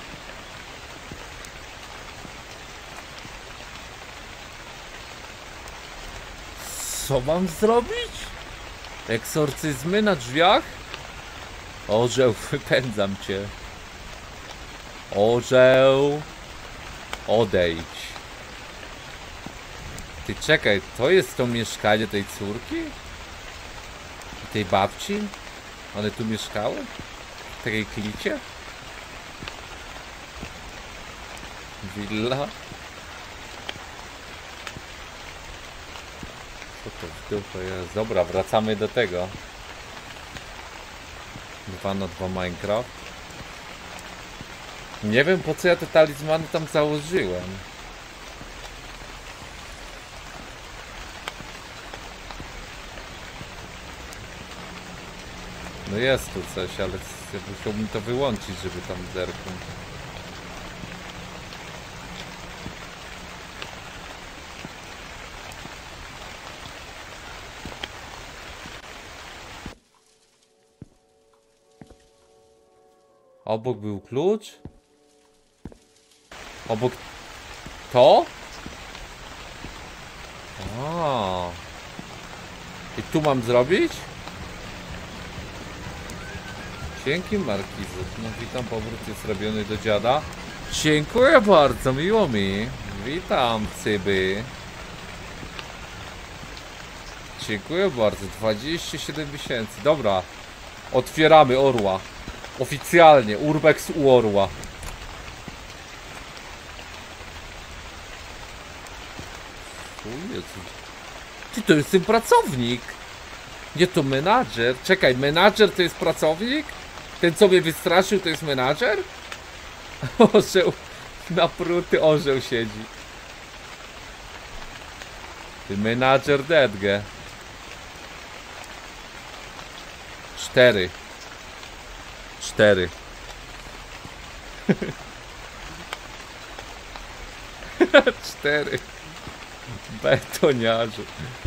Co mam zrobić? Eksorcyzmy na drzwiach? Orzeł, wypędzam cię. Orzeł. Odejdź. Ty czekaj, to jest to mieszkanie tej córki? I tej babci? One tu mieszkały? W takiej klicie? Willa? Co to w dupę jest? Dobra, wracamy do tego. dwa na dwa Minecraft. Nie wiem, po co ja te talizmany tam założyłem. No jest tu coś, ale ja musiałbym to wyłączyć, żeby tam zerknąć. Obok był klucz? Obok to? A. I tu mam zrobić? Dzięki Markizu. No witam, powrót jest robiony do dziada. Dziękuję bardzo, miło mi. Witam, cyby. Dziękuję bardzo, dwadzieścia siedem miesięcy. Dobra, otwieramy orła. Oficjalnie, Urbex u orła. O Jezu. Ty, to jest ten pracownik. Nie, to menadżer. Czekaj, menadżer to jest pracownik? Ten, co mnie wystraszył, to jest menadżer? Orzeł. Napruty orzeł siedzi. Ty menadżer Dedge. Cztery. Cztery. Cztery. Betoniarzu.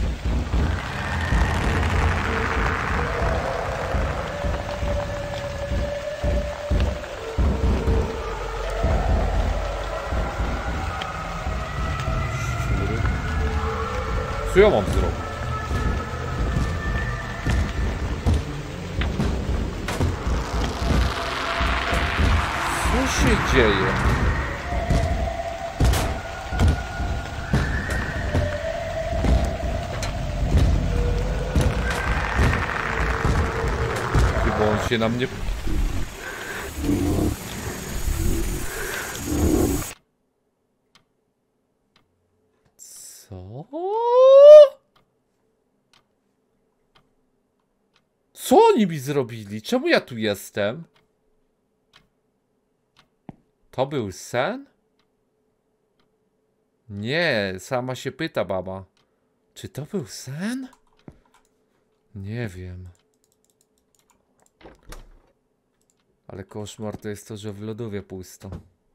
Co ja mam zrobić? Co się dzieje? Chyba on się na mnie... Co? Co oni mi zrobili? Czemu ja tu jestem? To był sen? Nie, sama się pyta baba. Czy to był sen? Nie wiem. Ale koszmar to jest to, że w lodówie pusto.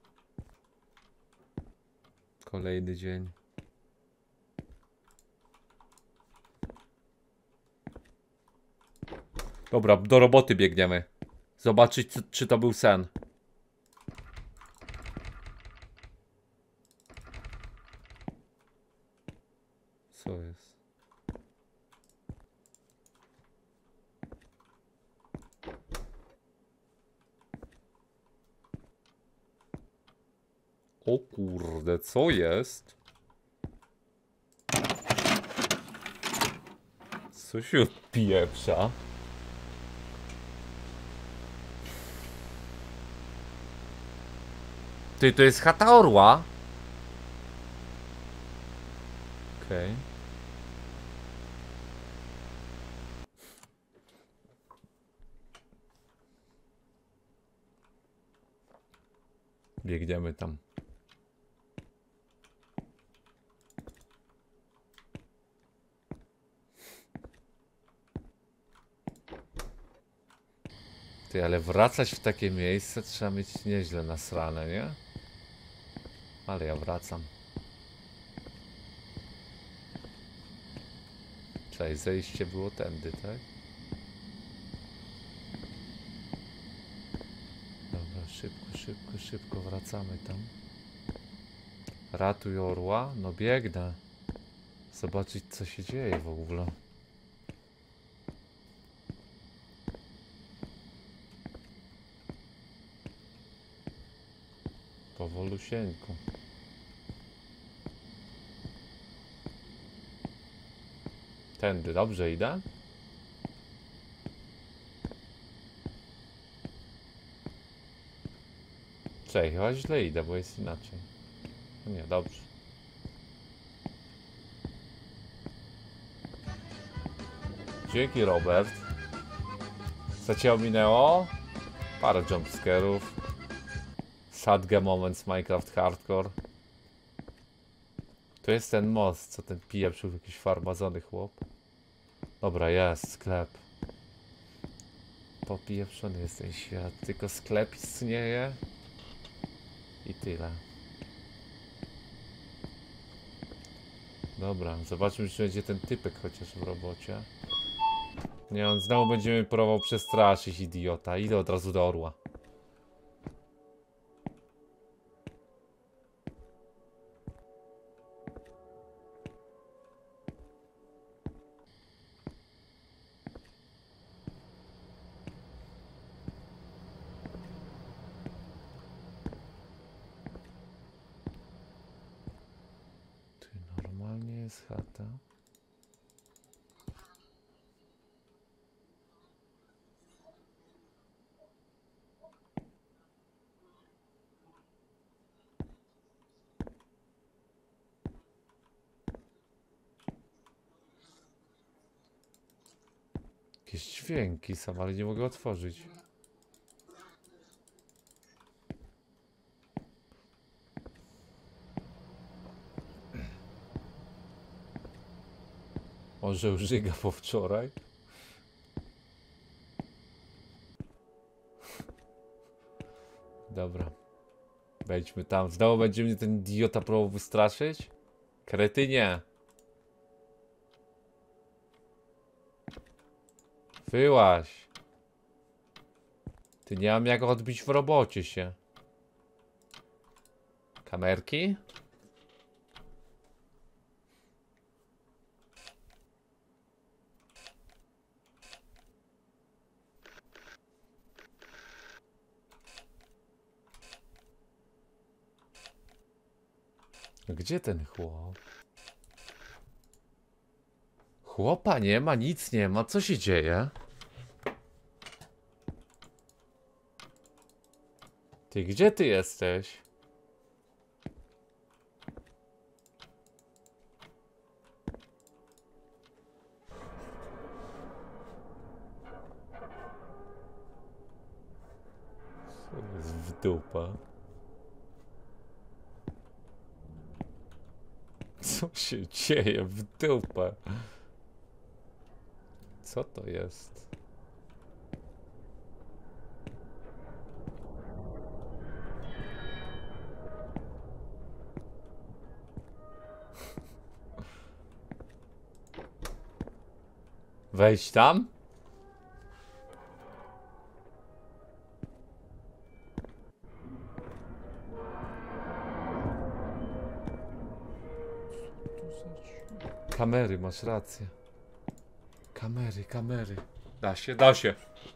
Kolejny dzień. Dobra, do roboty biegniemy. Zobaczyć, czy, czy to był sen. Co jest? O kurde, co jest? Co się odpieprza? Ty, to jest chata orła? Okej. Okay. Biegniemy tam. Ty, ale wracać w takie miejsce trzeba mieć nieźle nasrane, nie? Ale ja wracam. Cześć, zejście było tędy, tak? Dobra, szybko, szybko, szybko wracamy tam. Ratuj orła? No biegnę. Zobaczyć, co się dzieje w ogóle. Powolusieńku. Tędy, dobrze idę? Cześć, chyba źle idę, bo jest inaczej. No nie, dobrze. Dzięki, Robert. Co cię ominęło? Parę jumpscarów. Sadge moment Minecraft Hardcore. To jest ten most, co ten pieprzył w jakiś, jakiś farmazony chłop. Dobra, jest sklep. Popieprzony jest ten świat. Tylko sklep istnieje. I tyle. Dobra, zobaczmy, czy będzie ten typek chociaż w robocie. Nie, on znowu będzie mnie próbował przestraszyć, idiota. Idę od razu do orła. Tu normalnie jest chata. Jakieś dźwięki sam, ale nie mogę otworzyć. Może już żyga po wczoraj? Dobra. Wejdźmy tam. Znowu będzie mnie ten idiota próbował wystraszyć? Kretynie. Wyłaź. Ty nie mam jak odbić w robocie się. Kamerki? Gdzie ten chłop? Chłopa nie ma, nic nie ma. Co się dzieje? Ty, gdzie ty jesteś? Co jest w dupę? Co się dzieje w dupę? Co to jest? Wejść tam? Kamery, masz rację. Kamery, kamery. Da się, da się.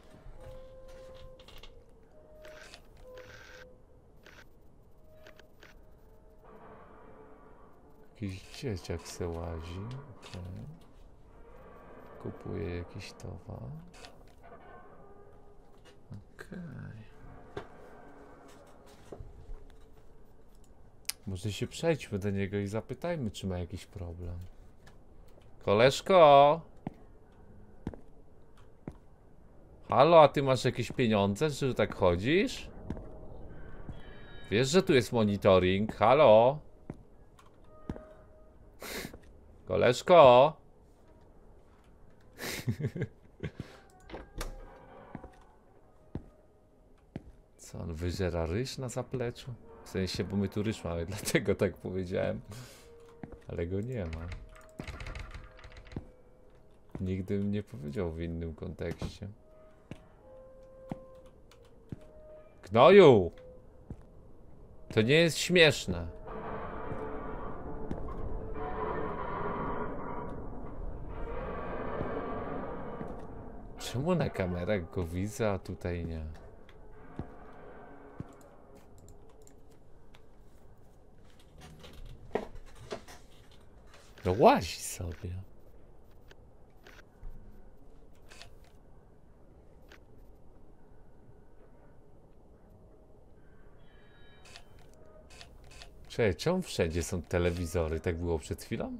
Jakiś dzieciak se łazi. Okay. Kupuje jakiś towar. Okej. Okay. Może się przejdźmy do niego i zapytajmy, czy ma jakiś problem. Koleżko! Halo, a ty masz jakieś pieniądze, że tak chodzisz? Wiesz, że tu jest monitoring? Halo? Koleżko! Co, on wyżera ryż na zapleczu? W sensie, bo my tu ryż mamy, dlatego tak powiedziałem. Ale go nie ma. Nigdy bym nie powiedział w innym kontekście. Gnoju! To nie jest śmieszne. Czemu na kamerach go widzę, a tutaj nie? No łazi sobie. Cześć, czemu wszędzie są telewizory? Tak było przed chwilą?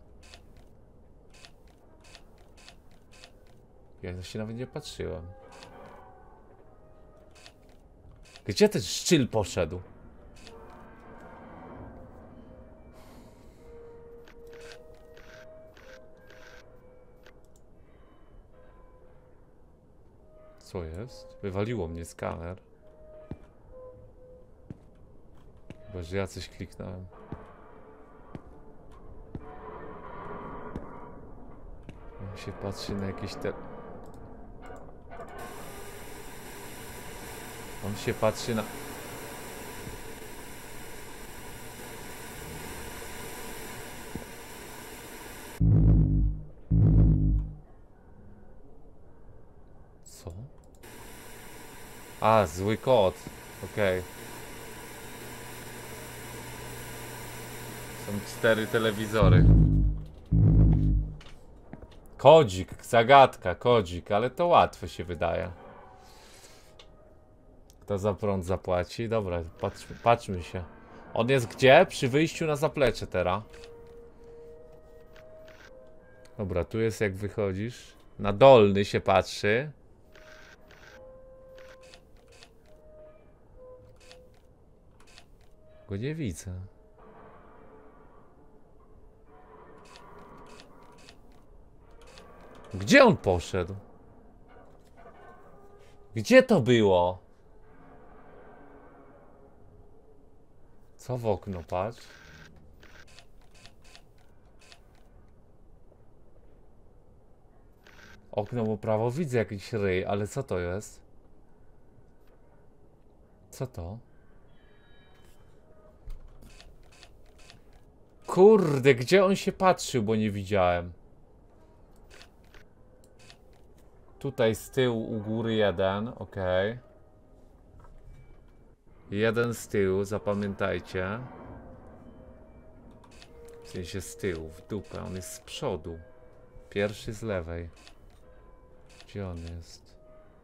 Ja się nawet nie patrzyłem. Gdzie ten szczyl poszedł? Co jest? Wywaliło mnie skaner. Chyba, że ja coś kliknąłem. On się patrzy na jakieś te... On się patrzy na... Co? A, zły kod. Okej. Okay. Są cztery telewizory. Kodzik, zagadka, kodzik, ale to łatwe się wydaje. Kto za prąd zapłaci? Dobra, patrzmy, patrzmy się. On jest gdzie? Przy wyjściu na zaplecze teraz. Dobra, tu jest jak wychodzisz. Na dolny się patrzy. Go nie widzę. Gdzie on poszedł? Gdzie to było? Co w okno, patrz? Okno po prawo widzę jakiś ryj, ale co to jest? Co to? Kurde, gdzie on się patrzył, bo nie widziałem. Tutaj z tyłu u góry jeden, ok. Jeden z tyłu, zapamiętajcie. W sensie z tyłu, w dupę, on jest z przodu. Pierwszy z lewej. Gdzie on jest?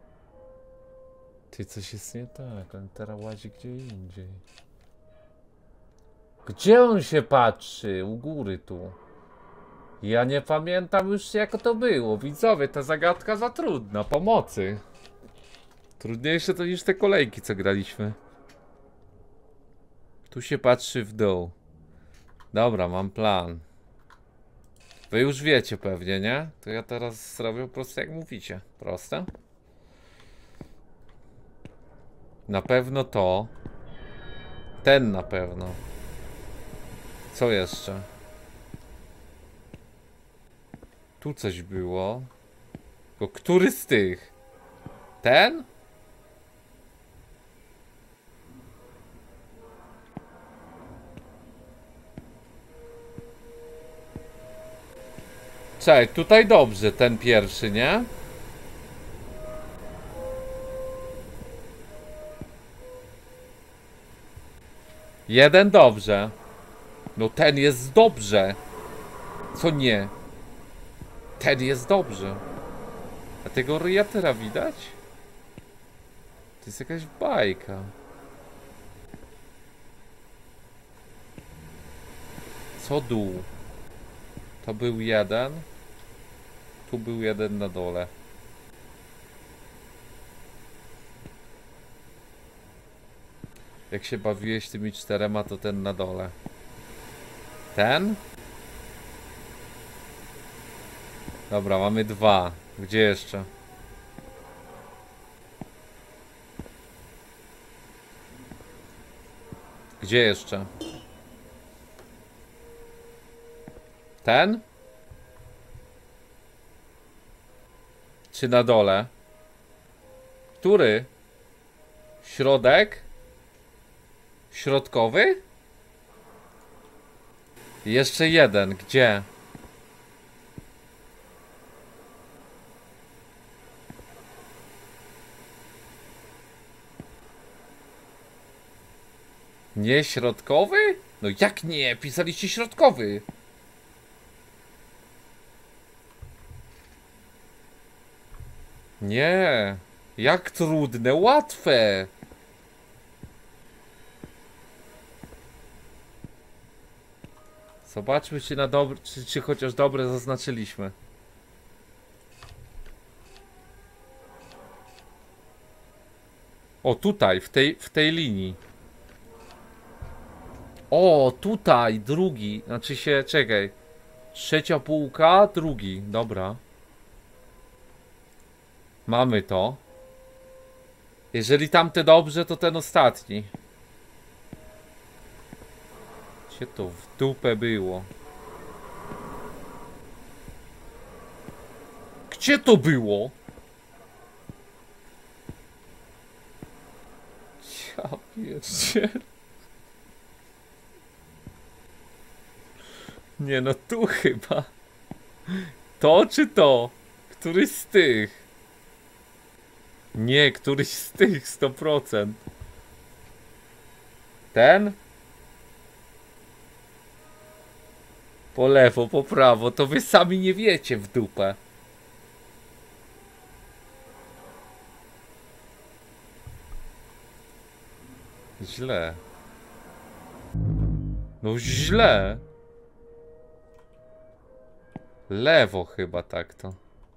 Ty, coś jest nie tak, on teraz łazi gdzie indziej. Gdzie on się patrzy? U góry tu. Ja nie pamiętam już jak to było. Widzowie, ta zagadka za trudna. Pomocy. Trudniejsze to niż te kolejki, co graliśmy. Tu się patrzy w dół. Dobra, mam plan. Wy już wiecie pewnie, nie? To ja teraz zrobię po prostu jak mówicie. Proste. Na pewno to. Ten na pewno. Co jeszcze? Tu coś było. Tylko który z tych? Ten? Czekaj, tutaj dobrze, ten pierwszy, nie? Jeden dobrze. No ten jest dobrze. Co nie? Ten jest dobrze. A tego ryjatera widać? To jest jakaś bajka. Co dół? To był jeden. Tu był jeden na dole. Jak się bawiłeś tymi czterema, to ten na dole. Ten? Dobra, mamy dwa. Gdzie jeszcze? Gdzie jeszcze? Ten? Czy na dole? Który? Środek? Środkowy? Jeszcze jeden. Gdzie? Nie środkowy? No jak nie? Pisaliście środkowy. Nie. Jak trudne? Łatwe. Zobaczmy, czy na dobre, czy, czy chociaż dobre zaznaczyliśmy. O, tutaj, w tej, w tej linii. O, tutaj, drugi. Znaczy się, czekaj. Trzecia półka, drugi. Dobra. Mamy to. Jeżeli tamte dobrze, to ten ostatni. Gdzie to w dupę było? Gdzie to było? Ja pierdzielę. Nie no, tu chyba. To czy to? Któryś z tych? Nie, któryś z tych, sto procent. Ten? Po lewo, po prawo, to wy sami nie wiecie w dupę. Źle. No źle. Lewo chyba tak to.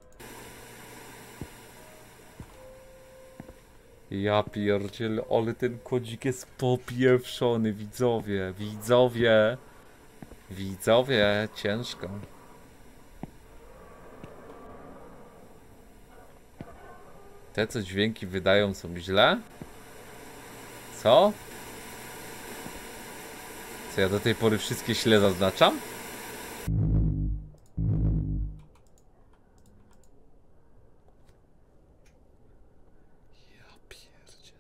Ja pierdzielę, ale ten kodzik jest popieprzony, widzowie, widzowie. Widzowie, ciężko. Te, co dźwięki wydają, są źle? Co? Co ja do tej pory wszystkie źle zaznaczam? Ja pierdzielę.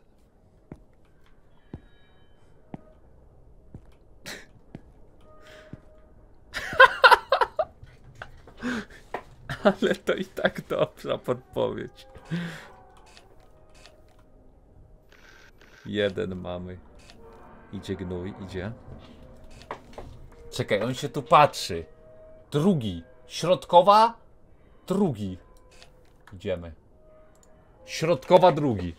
Ale to i tak dobra podpowiedź. Jeden mamy. Idzie gnój, idzie. Czekaj, on się tu patrzy. Drugi. Środkowa. Drugi. Idziemy. Środkowa, drugi.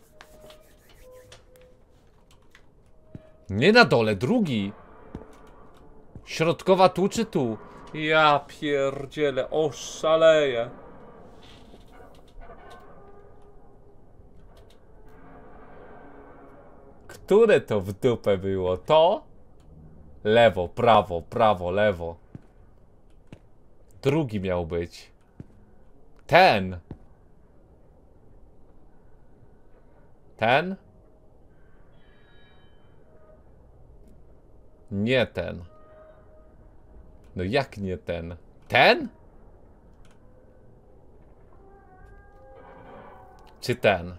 Nie na dole, drugi. Środkowa tu czy tu? Ja pierdzielę, oszaleję. Które to w dupę było? To? Lewo, prawo, prawo, lewo. Drugi miał być. Ten. Ten? Nie ten. No jak nie ten? Ten? Czy ten?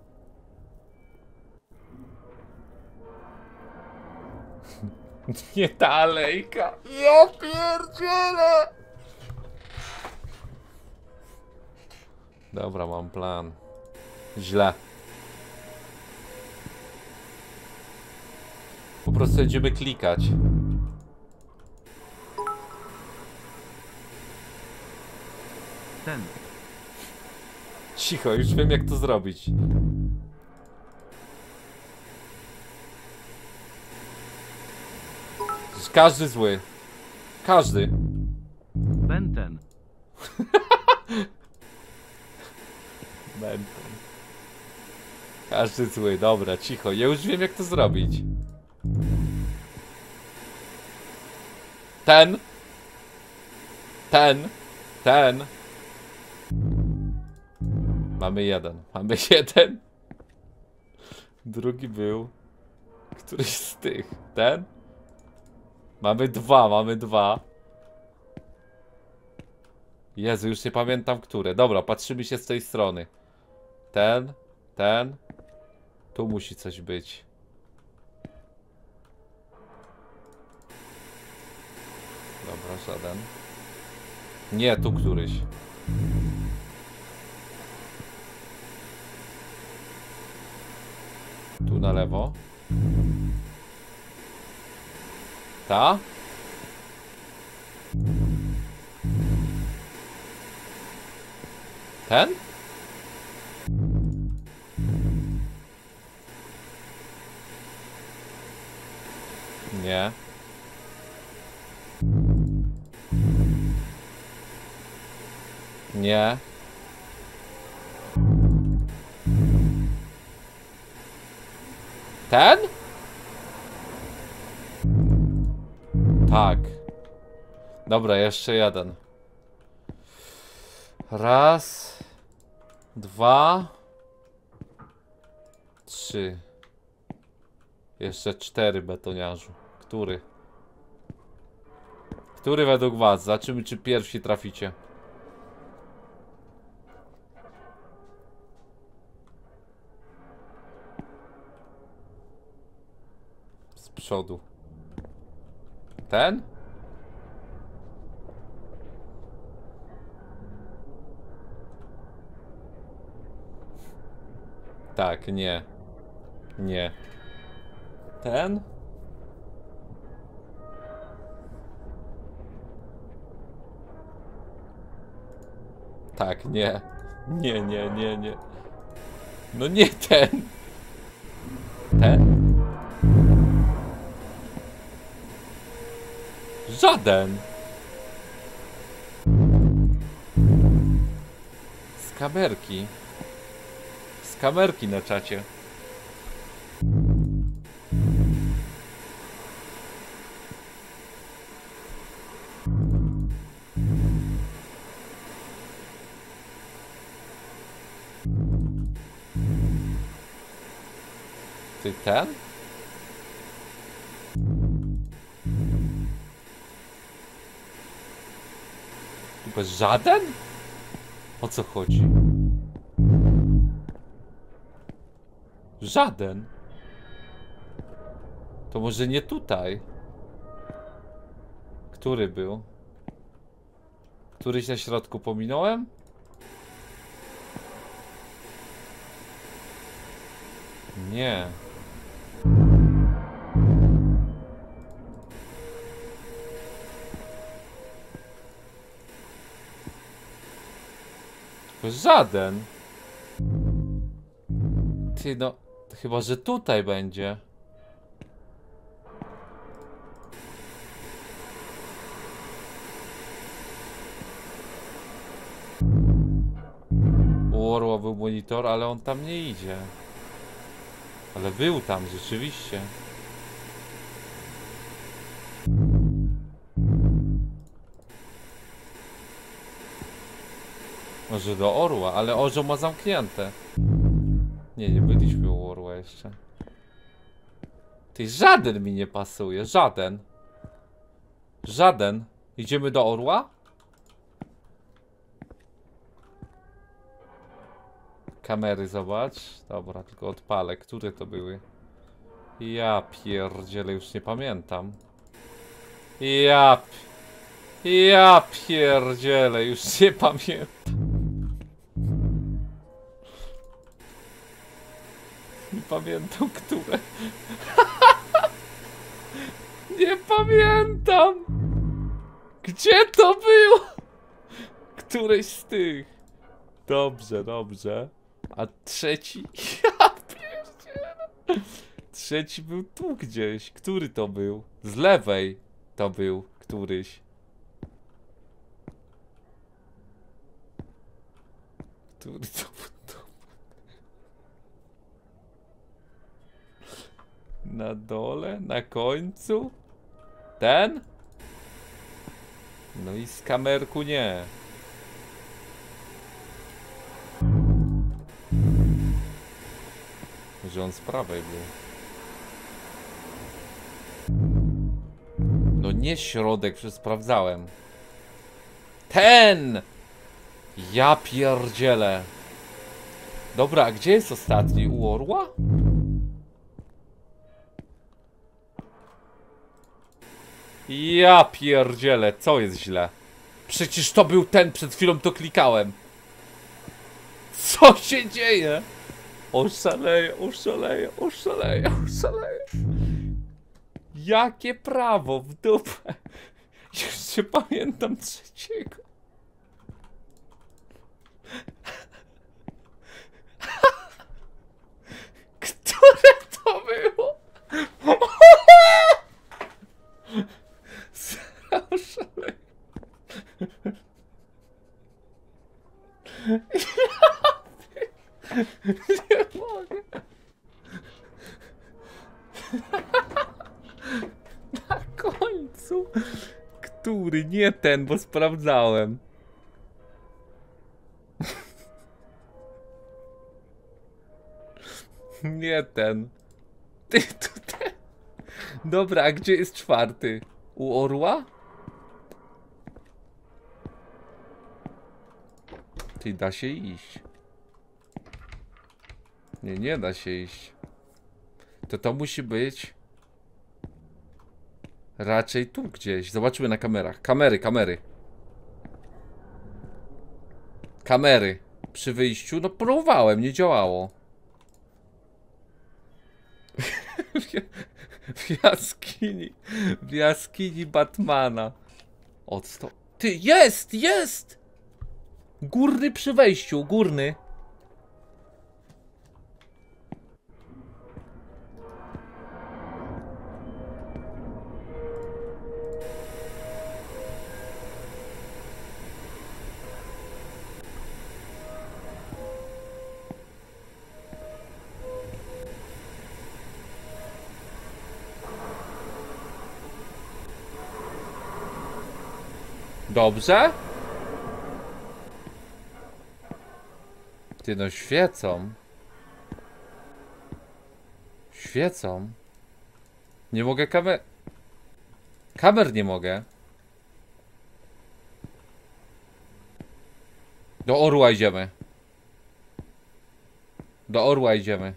Nie ta alejka. Ja pierdzielę. Dobra, mam plan. Źle. Po prostu będziemy klikać. Ten. Cicho, już wiem jak to zrobić. Każdy zły. Każdy. Benten. Będę. Każdy zły, dobra, cicho. Ja już wiem jak to zrobić. Ten. Ten. Ten. Mamy jeden. Mamy jeden. Drugi był któryś z tych. Ten. Mamy dwa, mamy dwa. Jezu, już nie pamiętam które. Dobra, patrzymy się z tej strony. Ten, ten. Tu musi coś być. Dobra, żaden. Nie, tu któryś. Tu na lewo. Ta? Ten? Nie. Nie. Ten? Tak. Dobra, jeszcze jeden. Raz. Dwa. Trzy. Jeszcze cztery, betoniarzu. Który? Który według was? Zobaczymy, czy pierwsi traficie. Z przodu. Ten? Tak, nie. Nie. Ten? Tak, nie. Nie, nie, nie, nie. No nie ten. Ten? Żaden. Z kamerki. Z kamerki na czacie. Ty ten? Chyba żaden? O co chodzi? Żaden. To może nie tutaj. Który był? Któryś na środku pominąłem? Nie. Żaden. Ty no, chyba że tutaj będzie. U orła był monitor, ale on tam nie idzie. Ale był tam rzeczywiście. Może do orła, ale orzeł ma zamknięte. Nie, nie byliśmy u orła jeszcze. Ty, żaden mi nie pasuje, żaden. Żaden. Idziemy do orła? Kamery, zobacz. Dobra, tylko odpalę. Które to były? Ja pierdzielę, już nie pamiętam. Ja... Ja pierdzielę, już nie pamiętam. Nie pamiętam, które. Nie pamiętam. Gdzie to było? Któreś z tych. Dobrze, dobrze. A trzeci? Ja pierdzielę. Trzeci był tu gdzieś. Który to był? Z lewej to był któryś. Który to był? Na dole? Na końcu? Ten? No i z kamerku nie. Że on z prawej był. No nie środek, przecież sprawdzałem. Ten! Ja pierdzielę. Dobra, a gdzie jest ostatni? U orła? Ja pierdzielę, co jest źle? Przecież to był ten, przed chwilą to klikałem. Co się dzieje? Oszaleję, oszaleję, oszaleję, oszaleję. Jakie prawo w dupę. Już nie pamiętam trzeciego. Które to było? Oszaleję. Nie mogę. Na końcu. Który? Nie ten, bo sprawdzałem. Nie ten. Ty tutaj. Dobra, a gdzie jest czwarty? U orła? Ty, da się iść. Nie, nie da się iść. To to musi być raczej tu gdzieś. Zobaczymy na kamerach. Kamery, kamery. Kamery. Przy wyjściu, no próbowałem, nie działało. W jaskini. W jaskini Batmana. Odsto... Ty, jest, jest! Górny przy wejściu, górny. Dobrze? Ty, no świecą. Świecą. Nie mogę kamer... Kamer nie mogę. Do orła idziemy. Do orła idziemy.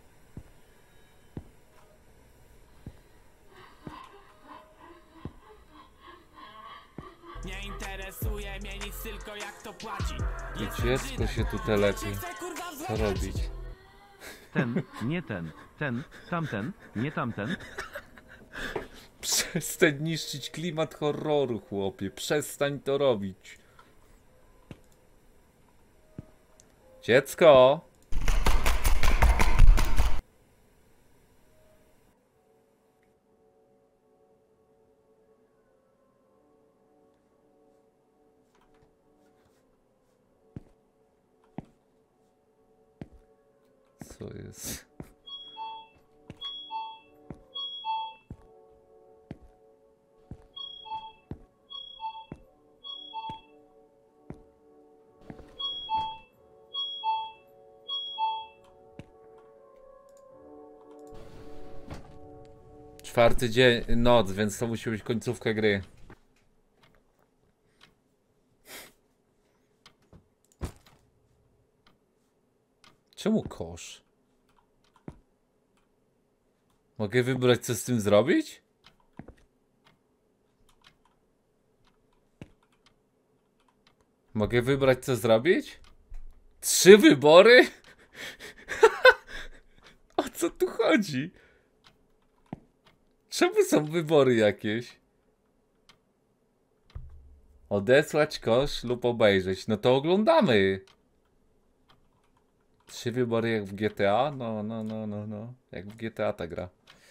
Nie interesuje mnie nic, tylko jak to płaci. I dziecko się tu telepie. Co robić? Ten, nie ten, ten, tamten, nie tamten. Przestań niszczyć klimat horroru, chłopie. Przestań to robić. Dziecko! Co jest? Czwarty dzień, noc, więc to musi być końcówka gry. Czemu kosz? Mogę wybrać, co z tym zrobić? Mogę wybrać, co zrobić? Trzy wybory? O co tu chodzi? Czemu są wybory jakieś? Odesłać kosz lub obejrzeć. No to oglądamy. Trzy wybory jak w G T A? No, no, no, no, no. Jak w G T A ta gra.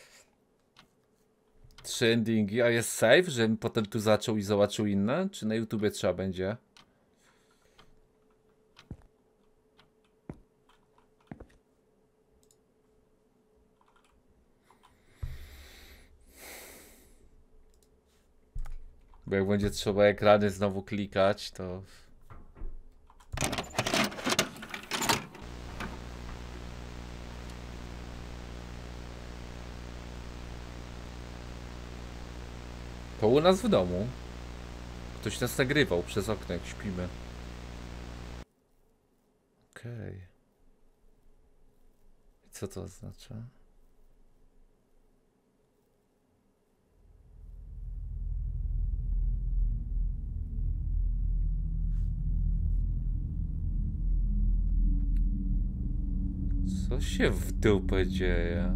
Trzy endingi, a jest save, żebym potem tu zaczął i zobaczył inne? Czy na YouTubie trzeba będzie? Bo jak będzie trzeba ekrany znowu klikać, to... To u nas w domu. Ktoś nas nagrywał przez okno, jak śpimy. Okej. Okay. Co to oznacza? Co się w dupę dzieje?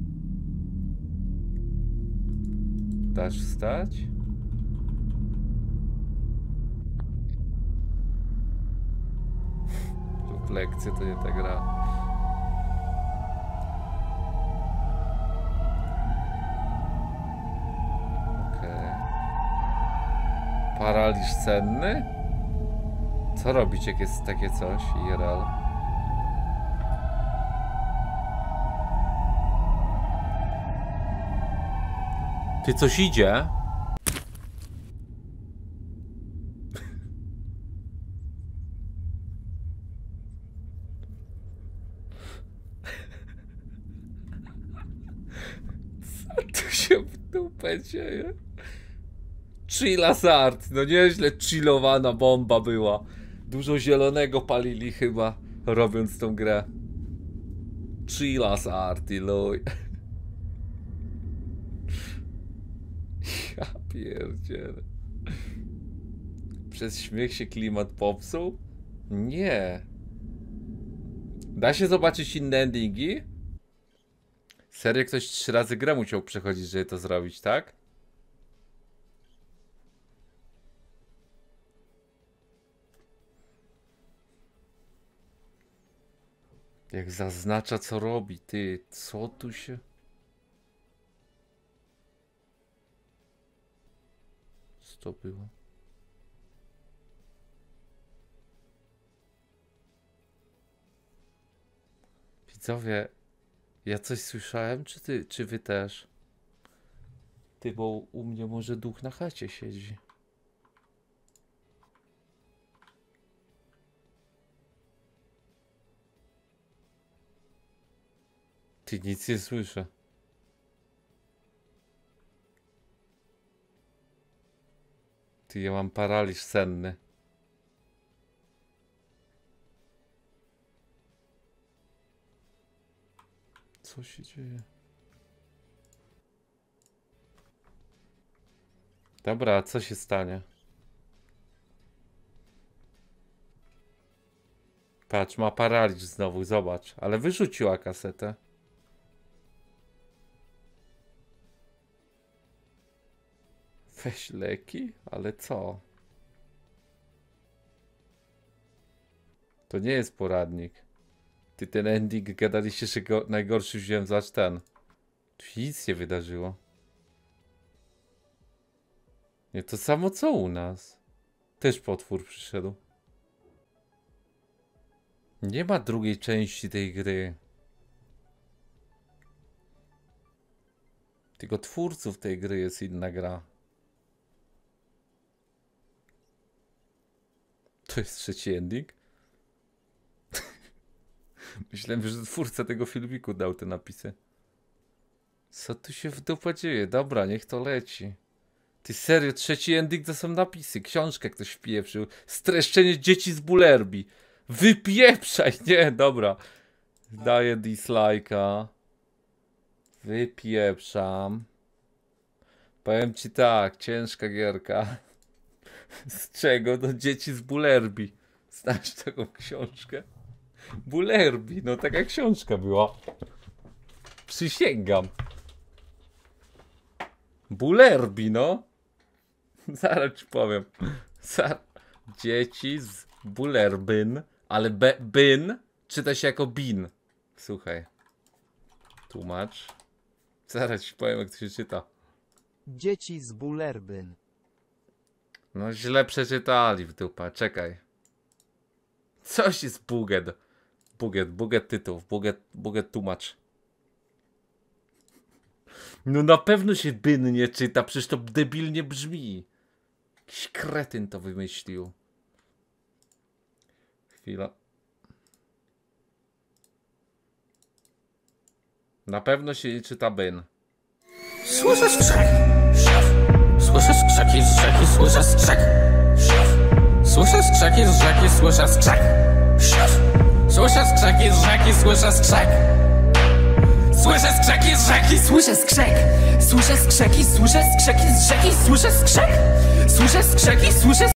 Dasz wstać? Refleksje to nie ta gra. Okej. Okay. Paraliż senny? Co robić, jak jest takie coś? I R L. Ty, coś idzie? się w dupę dzieje? Chillas art, no nieźle chillowana bomba była. Dużo zielonego palili chyba, robiąc tą grę. Chillas art, iluj. Ja pierdzielę. Przez śmiech się klimat popsuł? Nie. Da się zobaczyć inne endingi? Serio ktoś trzy razy grę musiał przechodzić, żeby to zrobić, tak? Jak zaznacza co robi, ty, co tu się... Co to było? Widzowie, ja coś słyszałem, czy ty, czy wy też? Ty, bo u mnie może duch na chacie siedzi. Ty, nic nie słyszę. Ty, ja mam paraliż senny. Co się dzieje? Dobra, co się stanie? Patrz, ma paraliż znowu, zobacz. Ale wyrzuciła kasetę. Weź leki? Ale co? To nie jest poradnik. Ty, ten ending gadaliście, że go najgorszy wziąłem, zobacz ten. Tu się nic nie wydarzyło. Nie, to samo co u nas. Też potwór przyszedł. Nie ma drugiej części tej gry. Tylko twórców tej gry jest inna gra. To jest trzeci ending? Myślałem, że twórca tego filmiku dał te napisy. Co tu się w dupę dzieje? Dobra, niech to leci. Ty serio, trzeci ending to są napisy. Książkę ktoś wpieprzył. Streszczenie dzieci z Bullerby. Wypieprzaj! Nie, dobra. Daję dislike'a. Wypieprzam. Powiem ci tak, ciężka gierka. Z czego? No dzieci z Bullerby. Znasz taką książkę? Bullerby, no taka książka była. Przysięgam. Bullerby, no. Zaraz ci powiem. Zaraz. Dzieci z Bullerbyn, ale be, byn czyta się jako bin. Słuchaj. Tłumacz. Zaraz ci powiem, jak to się czyta. Dzieci z Bullerbyn. No źle przeczytali w dupa, czekaj. Coś jest buget. Buget, buget tytuł, buget, buget tłumacz. No na pewno się byn nie czyta, przecież to debilnie brzmi. Jakiś kretyn to wymyślił. Chwila. Na pewno się nie czyta byn. Słyszę skrzek. Słyszę skrzeki z rzeki, słyszę skrzek. Słyszę skrzeki z rzeki, słyszę skrzek. Słyszę skrzeki z rzeki, słyszę skrzek. Słyszę skrzeki z rzeki, słyszę skrzek. Słyszę skrzeki, słyszę skrzeki z rzeki, słyszę skrzek. Słyszę skrzeki, słyszę